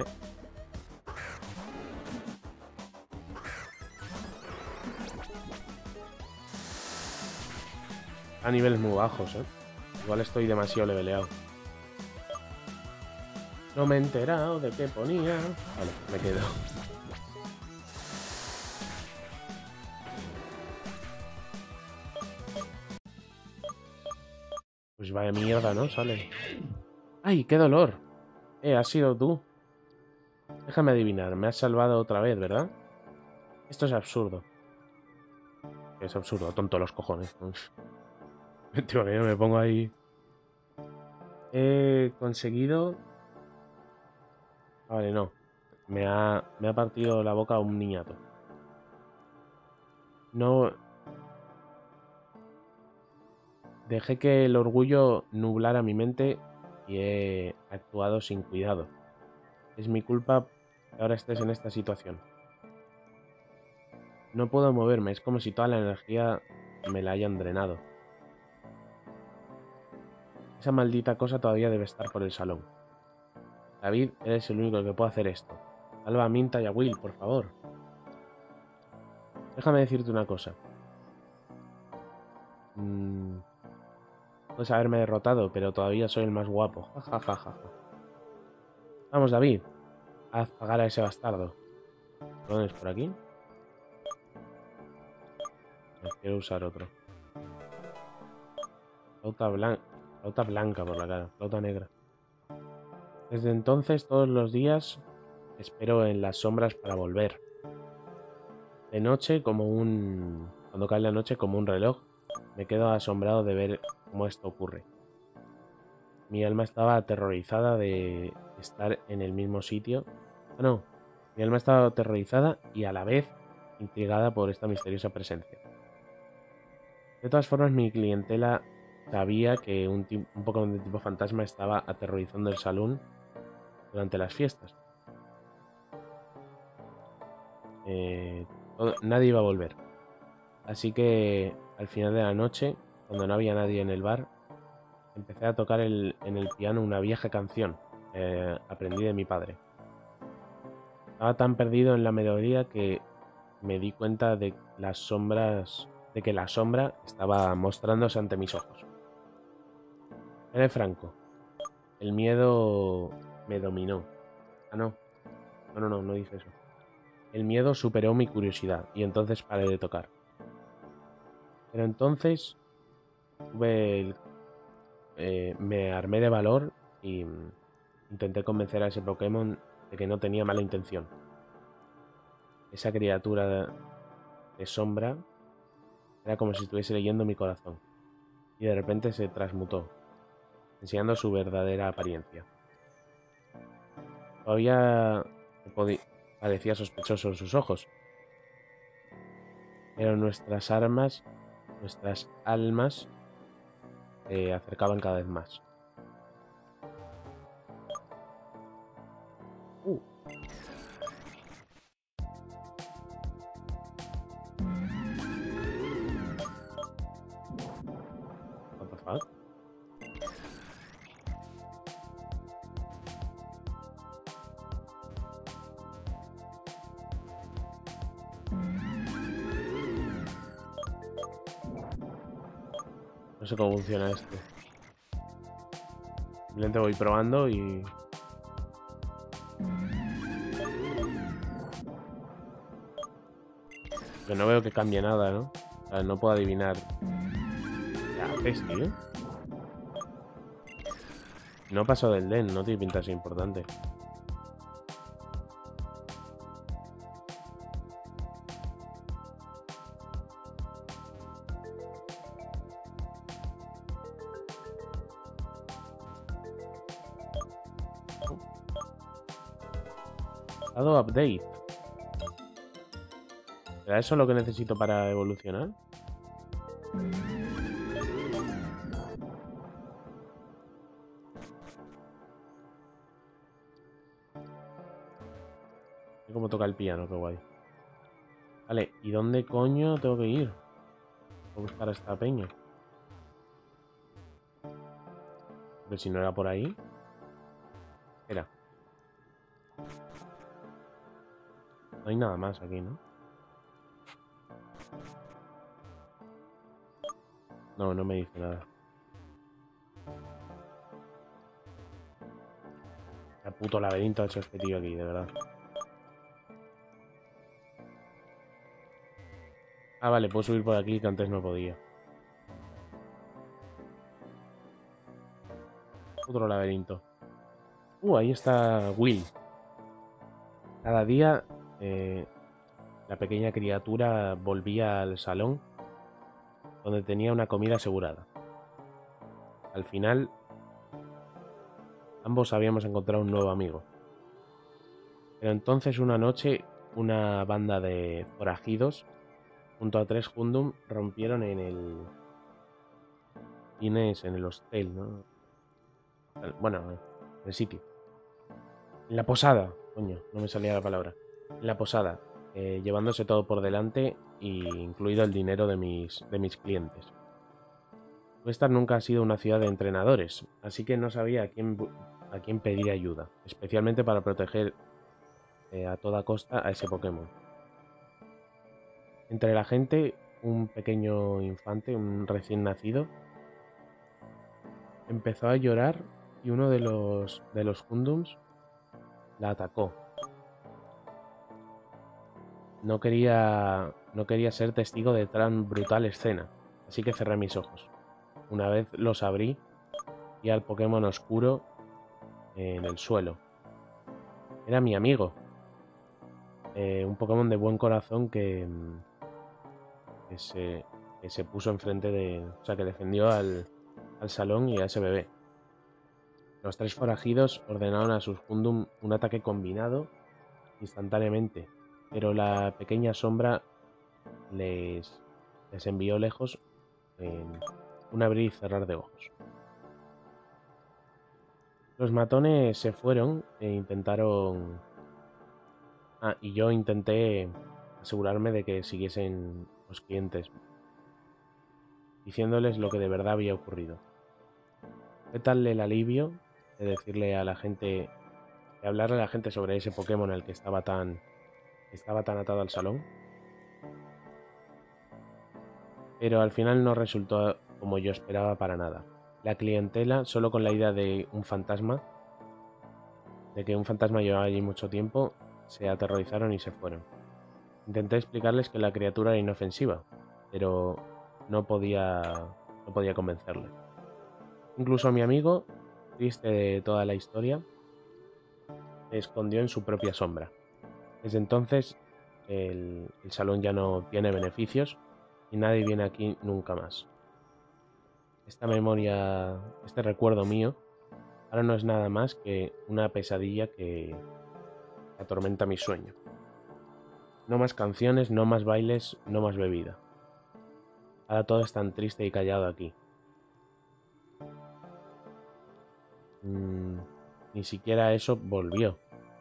A niveles muy bajos, ¿eh? Igual estoy demasiado leveleado. No me he enterado de qué ponía. Vale, me quedo. Pues vaya mierda, ¿no? Sale. ¡Ay, qué dolor! Eh, has sido tú. Déjame adivinar, me has salvado otra vez, ¿verdad? Esto es absurdo. Es absurdo, tonto los cojones. Tío, que yo me pongo ahí. He conseguido... Vale, no. Me ha, me ha partido la boca un niñato. No... Dejé que el orgullo nublara mi mente y he actuado sin cuidado. Es mi culpa que ahora estés en esta situación. No puedo moverme, es como si toda la energía me la hayan drenado. Esa maldita cosa todavía debe estar por el salón. David, eres el único que puede hacer esto. Salva a Minta y a Will, por favor. Déjame decirte una cosa. Mm, puedes haberme derrotado, pero todavía soy el más guapo. Ja, ja, ja, ja, ja. Vamos, David. Haz pagar a ese bastardo. ¿Dónde es por aquí? No, quiero usar otro. Flauta blanca. Flauta blanca por la cara. Flauta negra. Desde entonces, todos los días, espero en las sombras para volver. De noche, como un... Cuando cae la noche, como un reloj, me quedo asombrado de ver cómo esto ocurre. mi alma estaba aterrorizada de estar en el mismo sitio. Ah, no. Mi alma estaba aterrorizada y a la vez intrigada por esta misteriosa presencia. De todas formas, mi clientela sabía que un, un Pokémon de tipo fantasma estaba aterrorizando el salón durante las fiestas. Eh, todo, nadie iba a volver. Así que al final de la noche, cuando no había nadie en el bar, empecé a tocar el, en el piano una vieja canción. Eh, aprendí de mi padre. Estaba tan perdido en la melodía que me di cuenta de las sombras, de que la sombra estaba mostrándose ante mis ojos. Seré franco, el miedo me dominó. Ah, no, no, no, no, no dice eso. El miedo superó mi curiosidad y entonces paré de tocar. Pero entonces tuve el, eh, me armé de valor y mm, intenté convencer a ese Pokémon de que no tenía mala intención. Esa criatura de, de sombra era como si estuviese leyendo mi corazón y de repente se transmutó, enseñando su verdadera apariencia. Todavía parecía sospechoso en sus ojos, pero nuestras armas, nuestras almas se acercaban cada vez más. Uh. What the fuck? No sé cómo funciona esto. Simplemente voy probando y... Pero no veo que cambie nada, ¿no? O sea, no puedo adivinar. ¿Qué haces, tío? No paso del D E N, no tiene pinta de ser importante. Dado update. ¿Será eso lo que necesito para evolucionar? Sé cómo toca el piano, qué guay. Vale, ¿y dónde coño tengo que ir? Voy a buscar a esta peña. Pero si no era por ahí. Era. No hay nada más aquí, ¿no? No, no me dice nada. Qué puto laberinto ha hecho este tío aquí, de verdad. Ah, vale, puedo subir por aquí que antes no podía. Otro laberinto. Uh, ahí está Will. Cada día eh, la pequeña criatura volvía al salón donde tenía una comida asegurada. Al final, ambos habíamos encontrado un nuevo amigo. Pero entonces una noche, una banda de forajidos, junto a tres Gundam, rompieron en el... Inés, en el hostel, ¿no? Bueno, en el sitio. En la posada, coño, no me salía la palabra. En la posada, eh, llevándose todo por delante, y incluido el dinero de mis, de mis clientes. Westar nunca ha sido una ciudad de entrenadores, así que no sabía a quién, a quién pedir ayuda, especialmente para proteger eh, a toda costa a ese Pokémon. Entre la gente, un pequeño infante, un recién nacido, empezó a llorar y uno de los, de los Gundams la atacó. No quería, no quería ser testigo de tan brutal escena, así que cerré mis ojos. Una vez los abrí, vi al Pokémon oscuro en el suelo. Era mi amigo. Eh, un Pokémon de buen corazón que, que, se, que se puso enfrente de... O sea, que defendió al, al salón y a ese bebé. Los tres forajidos ordenaron a sus Gundam un ataque combinado instantáneamente, pero la pequeña sombra les, les envió lejos en un abrir y cerrar de ojos. Los matones se fueron e intentaron... Ah, y yo intenté asegurarme de que siguiesen los clientes, diciéndoles lo que de verdad había ocurrido. Fue tal el alivio de decirle a la gente, de hablarle a la gente sobre ese Pokémon al que estaba tan, estaba tan atado al salón. Pero al final no resultó como yo esperaba para nada. La clientela, solo con la idea de un fantasma, de que un fantasma llevaba allí mucho tiempo, se aterrorizaron y se fueron. Intenté explicarles que la criatura era inofensiva, pero no podía, no podía convencerles. Incluso mi amigo, triste de toda la historia, se escondió en su propia sombra. Desde entonces, el, el salón ya no tiene beneficios y nadie viene aquí nunca más. Esta memoria, este recuerdo mío, ahora no es nada más que una pesadilla que atormenta mi sueño. No más canciones, no más bailes, no más bebida. Ahora todo es tan triste y callado aquí. Mm, ni siquiera eso volvió.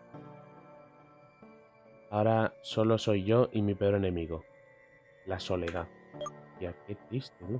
Ahora solo soy yo y mi peor enemigo, la soledad. Ya, qué triste, ¿no?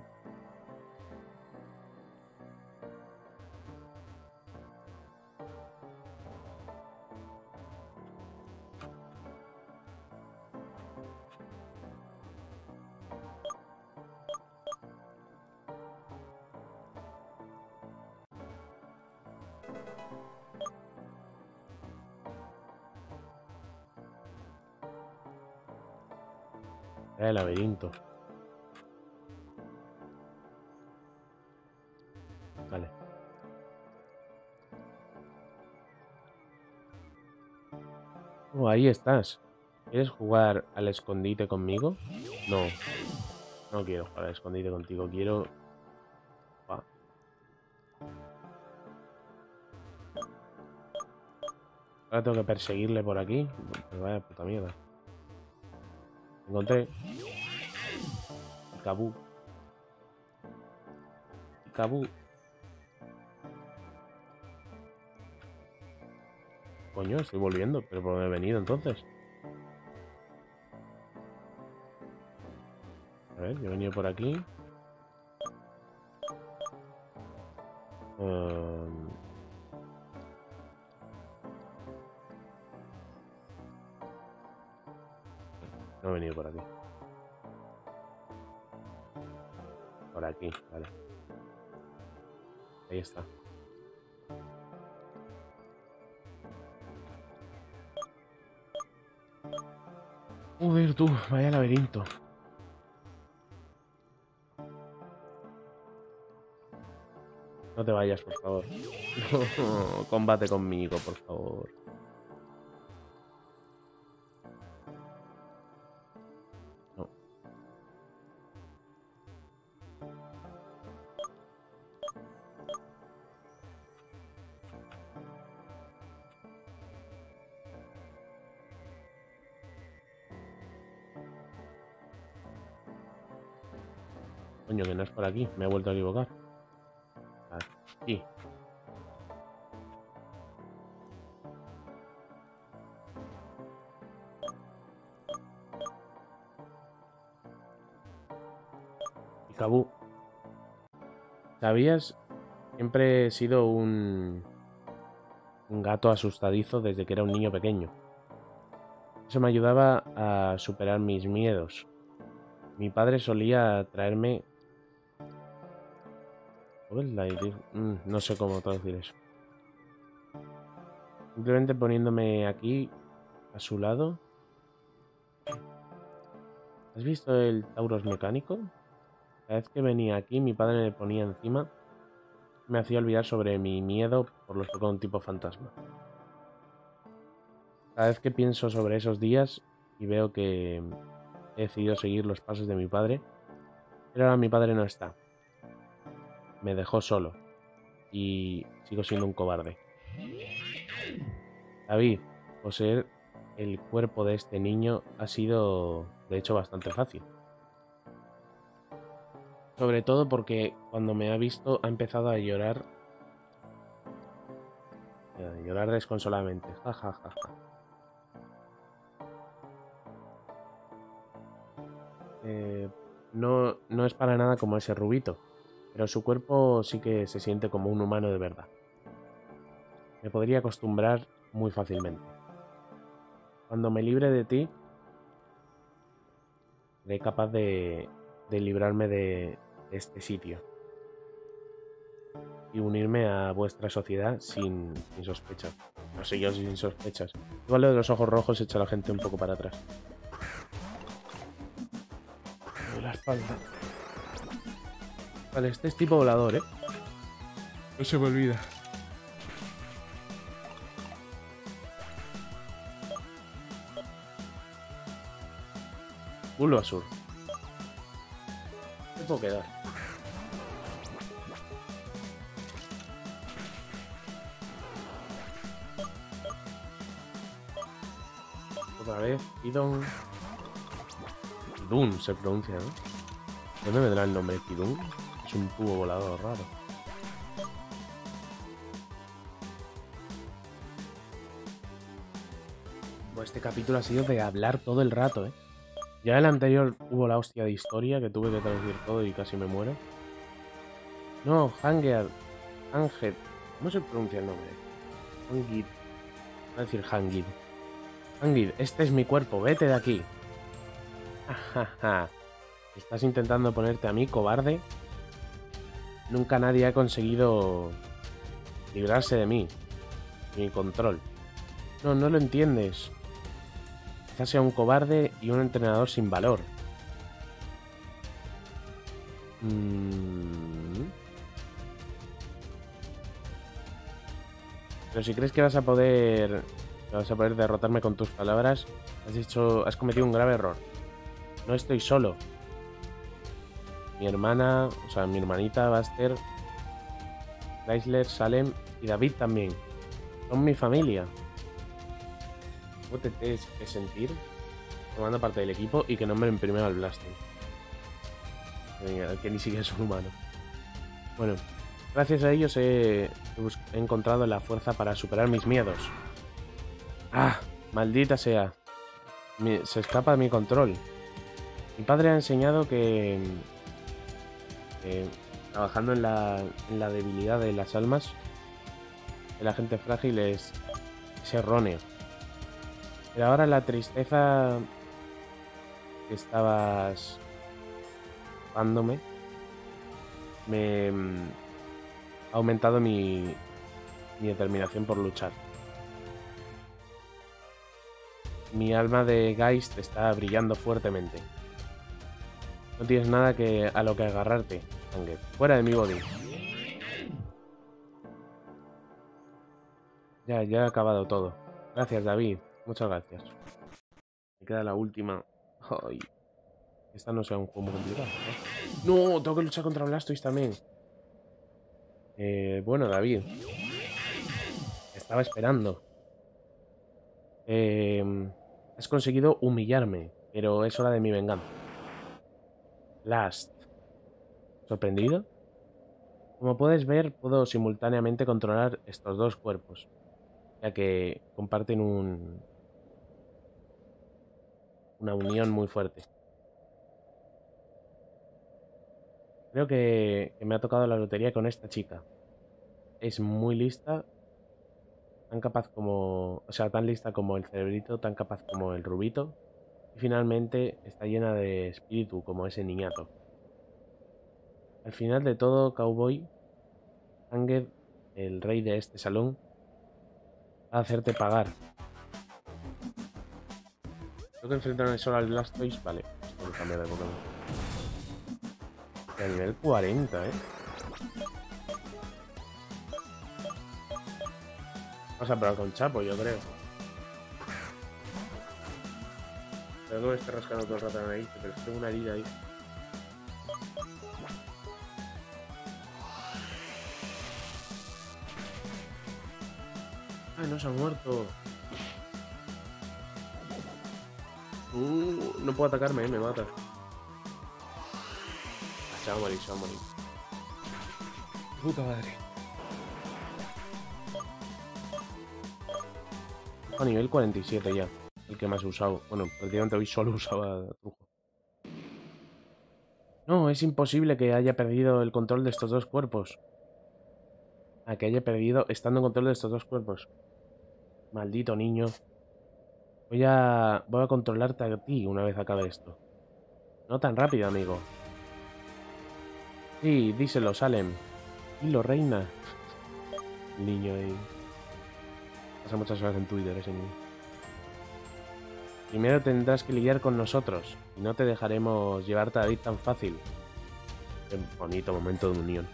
Era el laberinto. Vale. Oh, ahí estás. ¿Quieres jugar al escondite conmigo? No. No quiero jugar al escondite contigo. Quiero... Ah. Ahora tengo que perseguirle por aquí. Pues vaya puta mierda. Encontré. Picaboo. Picaboo. Coño, estoy volviendo. ¿Pero por dónde he venido entonces? A ver, yo he venido por aquí. Um... No he venido por aquí. Por aquí, vale. Ahí está. Joder, tú, vaya laberinto. No te vayas, por favor. No, combate conmigo, por favor. No. Coño, que no es por aquí. Me he vuelto a equivocar. Aquí. Picaboo. ¿Sabías? Siempre he sido un... un gato asustadizo desde que era un niño pequeño. Eso me ayudaba a superar mis miedos. Mi padre solía traerme... Mm, no sé cómo traducir eso. Simplemente poniéndome aquí, a su lado. ¿Has visto el Tauros mecánico? Cada vez que venía aquí, mi padre me ponía encima. Me hacía olvidar sobre mi miedo por los Pokémon tipo fantasma. Cada vez que pienso sobre esos días y veo que he decidido seguir los pasos de mi padre, pero ahora mi padre no está. Me dejó solo. y sigo siendo un cobarde. David, poseer el cuerpo de este niño ha sido, de hecho, bastante fácil. Sobre todo porque cuando me ha visto ha empezado a llorar. A llorar desconsoladamente. Ja, ja, ja, ja. Eh, no, no es para nada como ese rubito, pero su cuerpo sí que se siente como un humano de verdad. Me podría acostumbrar muy fácilmente. Cuando me libre de ti, seré capaz de, de librarme de, de este sitio y unirme a vuestra sociedad sin, sin sospechas. No sé yo sin sospechas. Igual lo de los ojos rojos echa a la gente un poco para atrás. De la espalda. Vale, este es tipo volador, ¿eh? No se me olvida. Bulbasaur. ¿Qué puedo quedar? Otra vez. Kidon. Kidun se pronuncia, ¿no? ¿De dónde vendrá el nombre Kidun? Es un tubo volador raro. Pues este capítulo ha sido de hablar todo el rato, ¿eh? Ya el anterior hubo la hostia de historia, que tuve que traducir todo y casi me muero. No, Hanged. Hanged. ¿Cómo se pronuncia el nombre? Hangid. Voy a decir Hangid. Hangid, este es mi cuerpo, vete de aquí. Jajaja. ¿Estás intentando ponerte a mí, cobarde? Nunca nadie ha conseguido librarse de mí. Mi control. No, no lo entiendes. Quizás sea un cobarde y un entrenador sin valor. Mm. Pero si crees que vas a poder... que vas a poder derrotarme con tus palabras, has dicho... has cometido un grave error. No estoy solo. Mi hermana, o sea, mi hermanita Buster, Chrysler, Salem y David también. Son mi familia. ¿Cómo te tienes que sentir formando parte del equipo y que nombren primero al Blastoise? Que ni siquiera es un humano. Bueno, gracias a ellos he, he encontrado la fuerza para superar mis miedos. ¡Ah! Maldita sea. Mi, se escapa de mi control. Mi padre ha enseñado que... que trabajando en la, en la debilidad de las almas de la gente frágil es, es erróneo. Pero ahora la tristeza que estabas dándome me mm, ha aumentado mi, mi determinación por luchar. Mi alma de Geist está brillando fuertemente. No tienes nada que a lo que agarrarte, Hanged. Fuera de mi body. Ya, ya he acabado todo. Gracias, David. Muchas gracias. Me queda la última. Ay. Esta no sea un juego muy complicado, ¿eh? ¡No! Tengo que luchar contra Blastoise también. Eh, bueno, David. Estaba esperando. Eh, has conseguido humillarme, pero es hora de mi venganza. Last. ¿Sorprendido? Como puedes ver, puedo simultáneamente controlar estos dos cuerpos, ya que comparten un... una unión muy fuerte. Creo que, que me ha tocado la lotería con esta chica. Es muy lista, tan capaz como... o sea, tan lista como el cerebrito, tan capaz como el rubito. Y finalmente está llena de espíritu como ese niñato. Al final de todo, Cowboy, Hanged, el rey de este salón, va a hacerte pagar. Tengo que enfrentarme solo al Blastoise. Vale, tengo que cambiar de Pokémon. A nivel cuarenta, ¿eh? Vamos a probar con Chapo, yo creo. Pero no me esté rascando todo el rato en la nariz, pero tengo una herida ahí. ¡Ay, no se ha muerto! Uh, no puedo atacarme, ¿eh? Me mata. Se va a morir, se va a morir. Puta madre. A nivel cuarenta y siete ya. El que más he usado. Bueno, prácticamente hoy solo usaba truco. No, es imposible que haya perdido el control de estos dos cuerpos. A que haya perdido estando en control de estos dos cuerpos. Maldito niño. Voy a... Voy a controlarte a ti una vez acabe esto. No tan rápido, amigo. Sí, díselo, Salem. Dilo, reina. El niño ahí. Pasa muchas horas en Twitter ese niño. Primero tendrás que lidiar con nosotros. Y no te dejaremos llevarte a David tan fácil. Qué bonito momento de unión.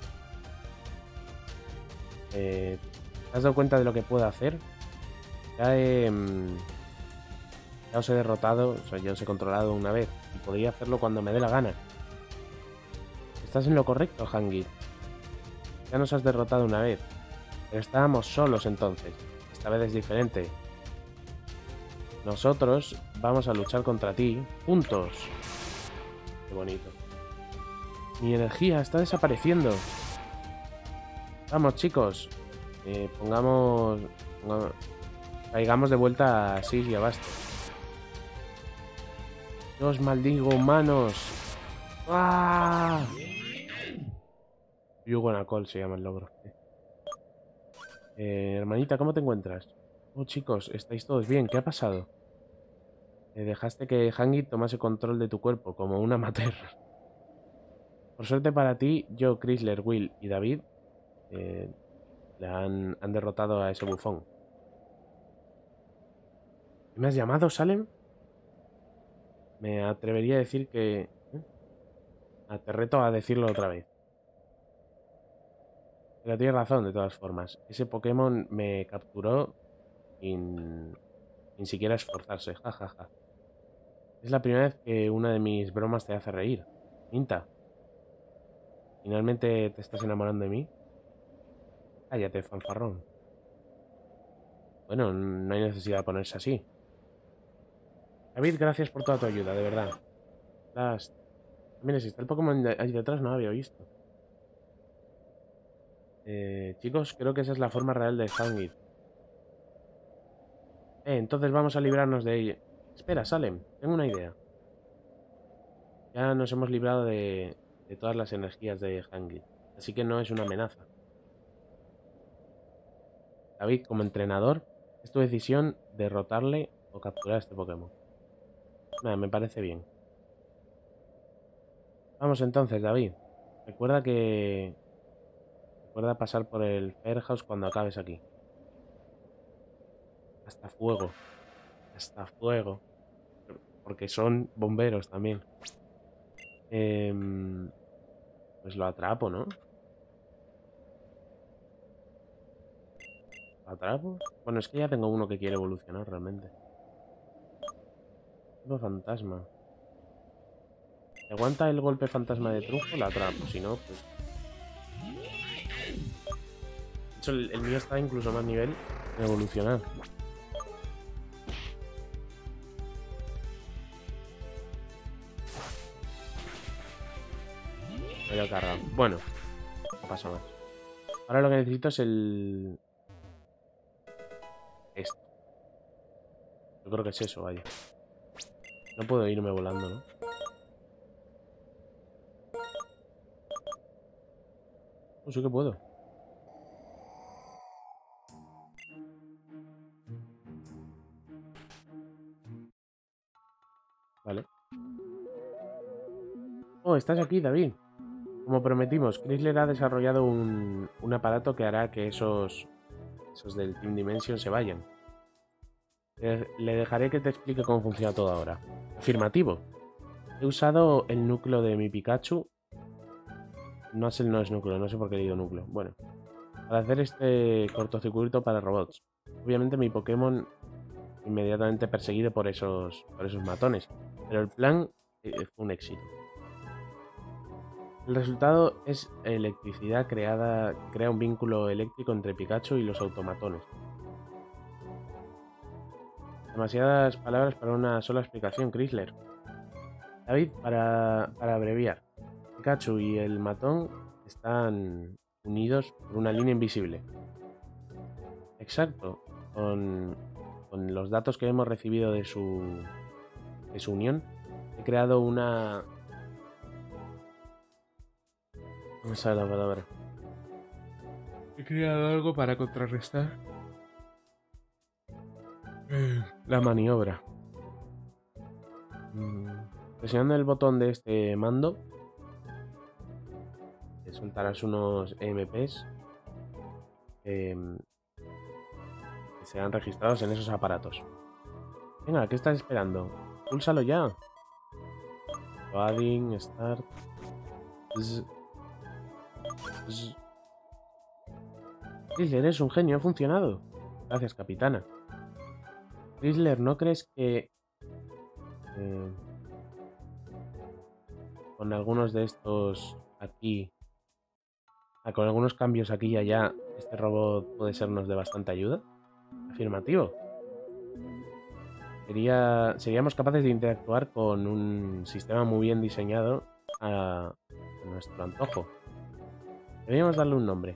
Eh, ¿Te has dado cuenta de lo que puedo hacer? Ya he... Ya os he derrotado, o sea, ya os he controlado una vez. Y podría hacerlo cuando me dé la gana. Estás en lo correcto, Hangit. Ya nos has derrotado una vez. Pero estábamos solos entonces. Esta vez es diferente. Nosotros vamos a luchar contra ti juntos. Qué bonito. Mi energía está desapareciendo. Vamos, chicos. Eh, pongamos... pongamos... Caigamos de vuelta a Sis y a Bastos. Yo os maldigo, humanos. ¡Ah! Yugonacol se llama el logro. Eh, hermanita, ¿cómo te encuentras? Oh, chicos, ¿estáis todos bien? ¿Qué ha pasado? Eh, dejaste que Hangit tomase control de tu cuerpo, como un amateur. Por suerte para ti, yo, Chrysler, Will y David eh, le han, han derrotado a ese bufón. ¿Me has llamado, Salem? Me atrevería a decir que... ¿eh? Ah, te reto a decirlo otra vez. Pero tienes razón, de todas formas. Ese Pokémon me capturó sin, sin siquiera esforzarse. Ja, ja, ja. Es la primera vez que una de mis bromas te hace reír. Minta. ¿Finalmente te estás enamorando de mí? Cállate, fanfarrón. Bueno, no hay necesidad de ponerse así. David, gracias por toda tu ayuda, de verdad. Las... Mira, si está el Pokémon ahí detrás, no lo había visto. Eh, chicos, creo que esa es la forma real de Hangit. Eh, entonces vamos a librarnos de ella. Espera, Salem, tengo una idea. Ya nos hemos librado de, de todas las energías de Hangit, así que no es una amenaza. David, como entrenador, es tu decisión derrotarle o capturar a este Pokémon. Nada, me parece bien. Vamos entonces, David. Recuerda que... Recuerda pasar por el Fairhouse cuando acabes aquí. Hasta fuego. Hasta fuego. Porque son bomberos también. Eh, pues lo atrapo, ¿no? ¿Lo atrapo? Bueno, es que ya tengo uno que quiere evolucionar realmente. Tipo fantasma. Si aguanta el golpe fantasma de truco, lo atrapo. Si no, pues... De hecho, el, el mío está incluso más nivel de evolucionar. Me lo he cargado. Bueno, no pasa más. Ahora lo que necesito es el... Esto. Yo creo que es eso, vaya. No puedo irme volando, ¿no? Oh, sí que puedo. Vale. Oh, estás aquí, David. Como prometimos, Chrysler ha desarrollado un, un aparato que hará que esos, esos del Team Dimension se vayan. Le, le dejaré que te explique cómo funciona todo ahora. Afirmativo. He usado el núcleo de mi Pikachu. No es el no es núcleo, no sé por qué he leído núcleo. Bueno, para hacer este cortocircuito para robots. Obviamente mi Pokémon inmediatamente perseguido por esos, por esos matones. Pero el plan eh, fue un éxito. El resultado es electricidad creada, crea un vínculo eléctrico entre Pikachu y los automatones. Demasiadas palabras para una sola explicación, Chrysler. David, para, para abreviar. Pikachu y el matón están unidos por una línea invisible. Exacto. Con, con los datos que hemos recibido de su, de su unión, he creado una... No me sale la palabra. He creado algo para contrarrestar la maniobra. Presionando el botón de este mando, te soltarás unos E M Ps eh, que serán registrados en esos aparatos. Venga, ¿qué estás esperando? Púlsalo ya. Loading, start. Zzz. Zzz. Chrysler, eres un genio, ha funcionado. Gracias, capitana. Chrysler, ¿no crees que eh, con algunos de estos aquí, ah, con algunos cambios aquí y allá, este robot puede sernos de bastante ayuda? Afirmativo. Sería, seríamos capaces de interactuar con un sistema muy bien diseñado a, a nuestro antojo. Deberíamos darle un nombre.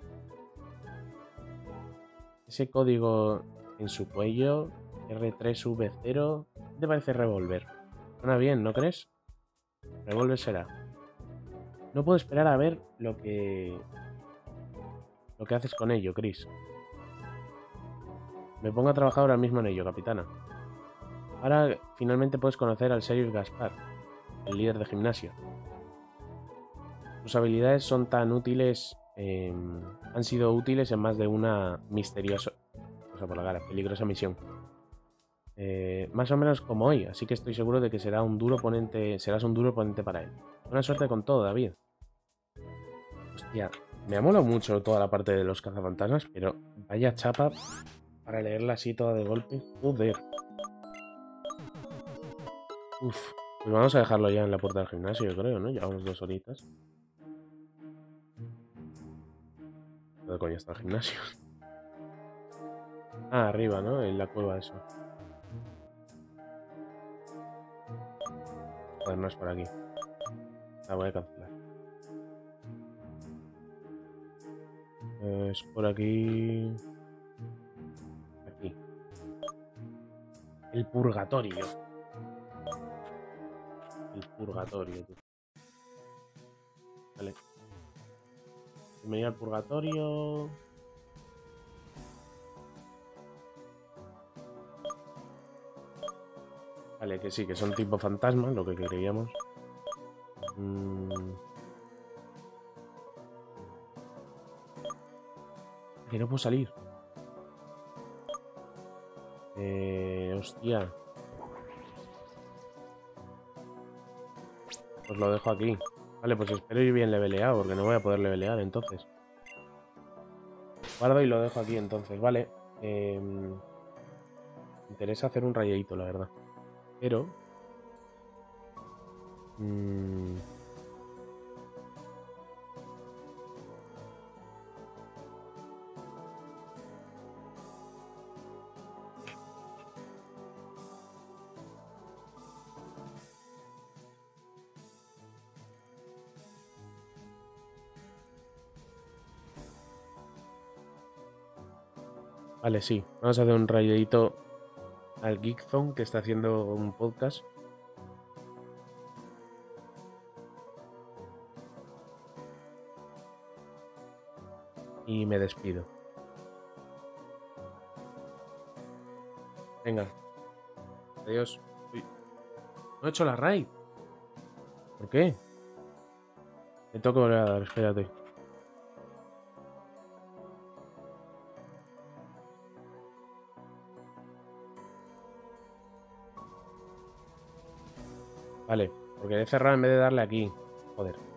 Ese código en su cuello, R tres V cero, ¿qué te parece revólver? Suena bien, ¿no crees? Revólver será. No puedo esperar a ver lo que... lo que haces con ello, Chris. Me pongo a trabajar ahora mismo en ello, capitana. Ahora finalmente puedes conocer al sheriff Gaspar, el líder de gimnasio. Sus habilidades son tan útiles... Eh, han sido útiles en más de una misteriosa... o sea, por la cara, peligrosa misión. Eh, más o menos como hoy, así que estoy seguro de que será un duro oponente, serás un duro oponente para él. Buena suerte con todo, David. Hostia, me ha molado mucho toda la parte de los cazafantasmas, pero vaya chapa para leerla así toda de golpe. Joder. Uf, pues vamos a dejarlo ya en la puerta del gimnasio, yo creo, ¿no? Llevamos dos horitas. ¿Dónde coño está el gimnasio? Ah, arriba, ¿no? En la cueva, eso. Joder, no es por aquí. La voy a cancelar. Es por aquí... Aquí. El purgatorio. El purgatorio, tú. Vale. Bienvenido al purgatorio. Vale, que sí, que son tipo fantasmas, lo que queríamos. Mm. Que no puedo salir. Eh, hostia. Pues lo dejo aquí. Vale, pues espero ir bien leveleado, porque no voy a poder levelear entonces. Guardo y lo dejo aquí entonces, vale. Eh, me interesa hacer un rayadito, la verdad. Pero... Mmm, vale, sí. Vamos a hacer un rayadito al Geekzone, que está haciendo un podcast. Y me despido. Venga. Adiós. Uy. No he hecho la raid. ¿Por qué? Me tengo que volver a dar, espérate. Vale, porque he cerrado en vez de darle aquí. Joder.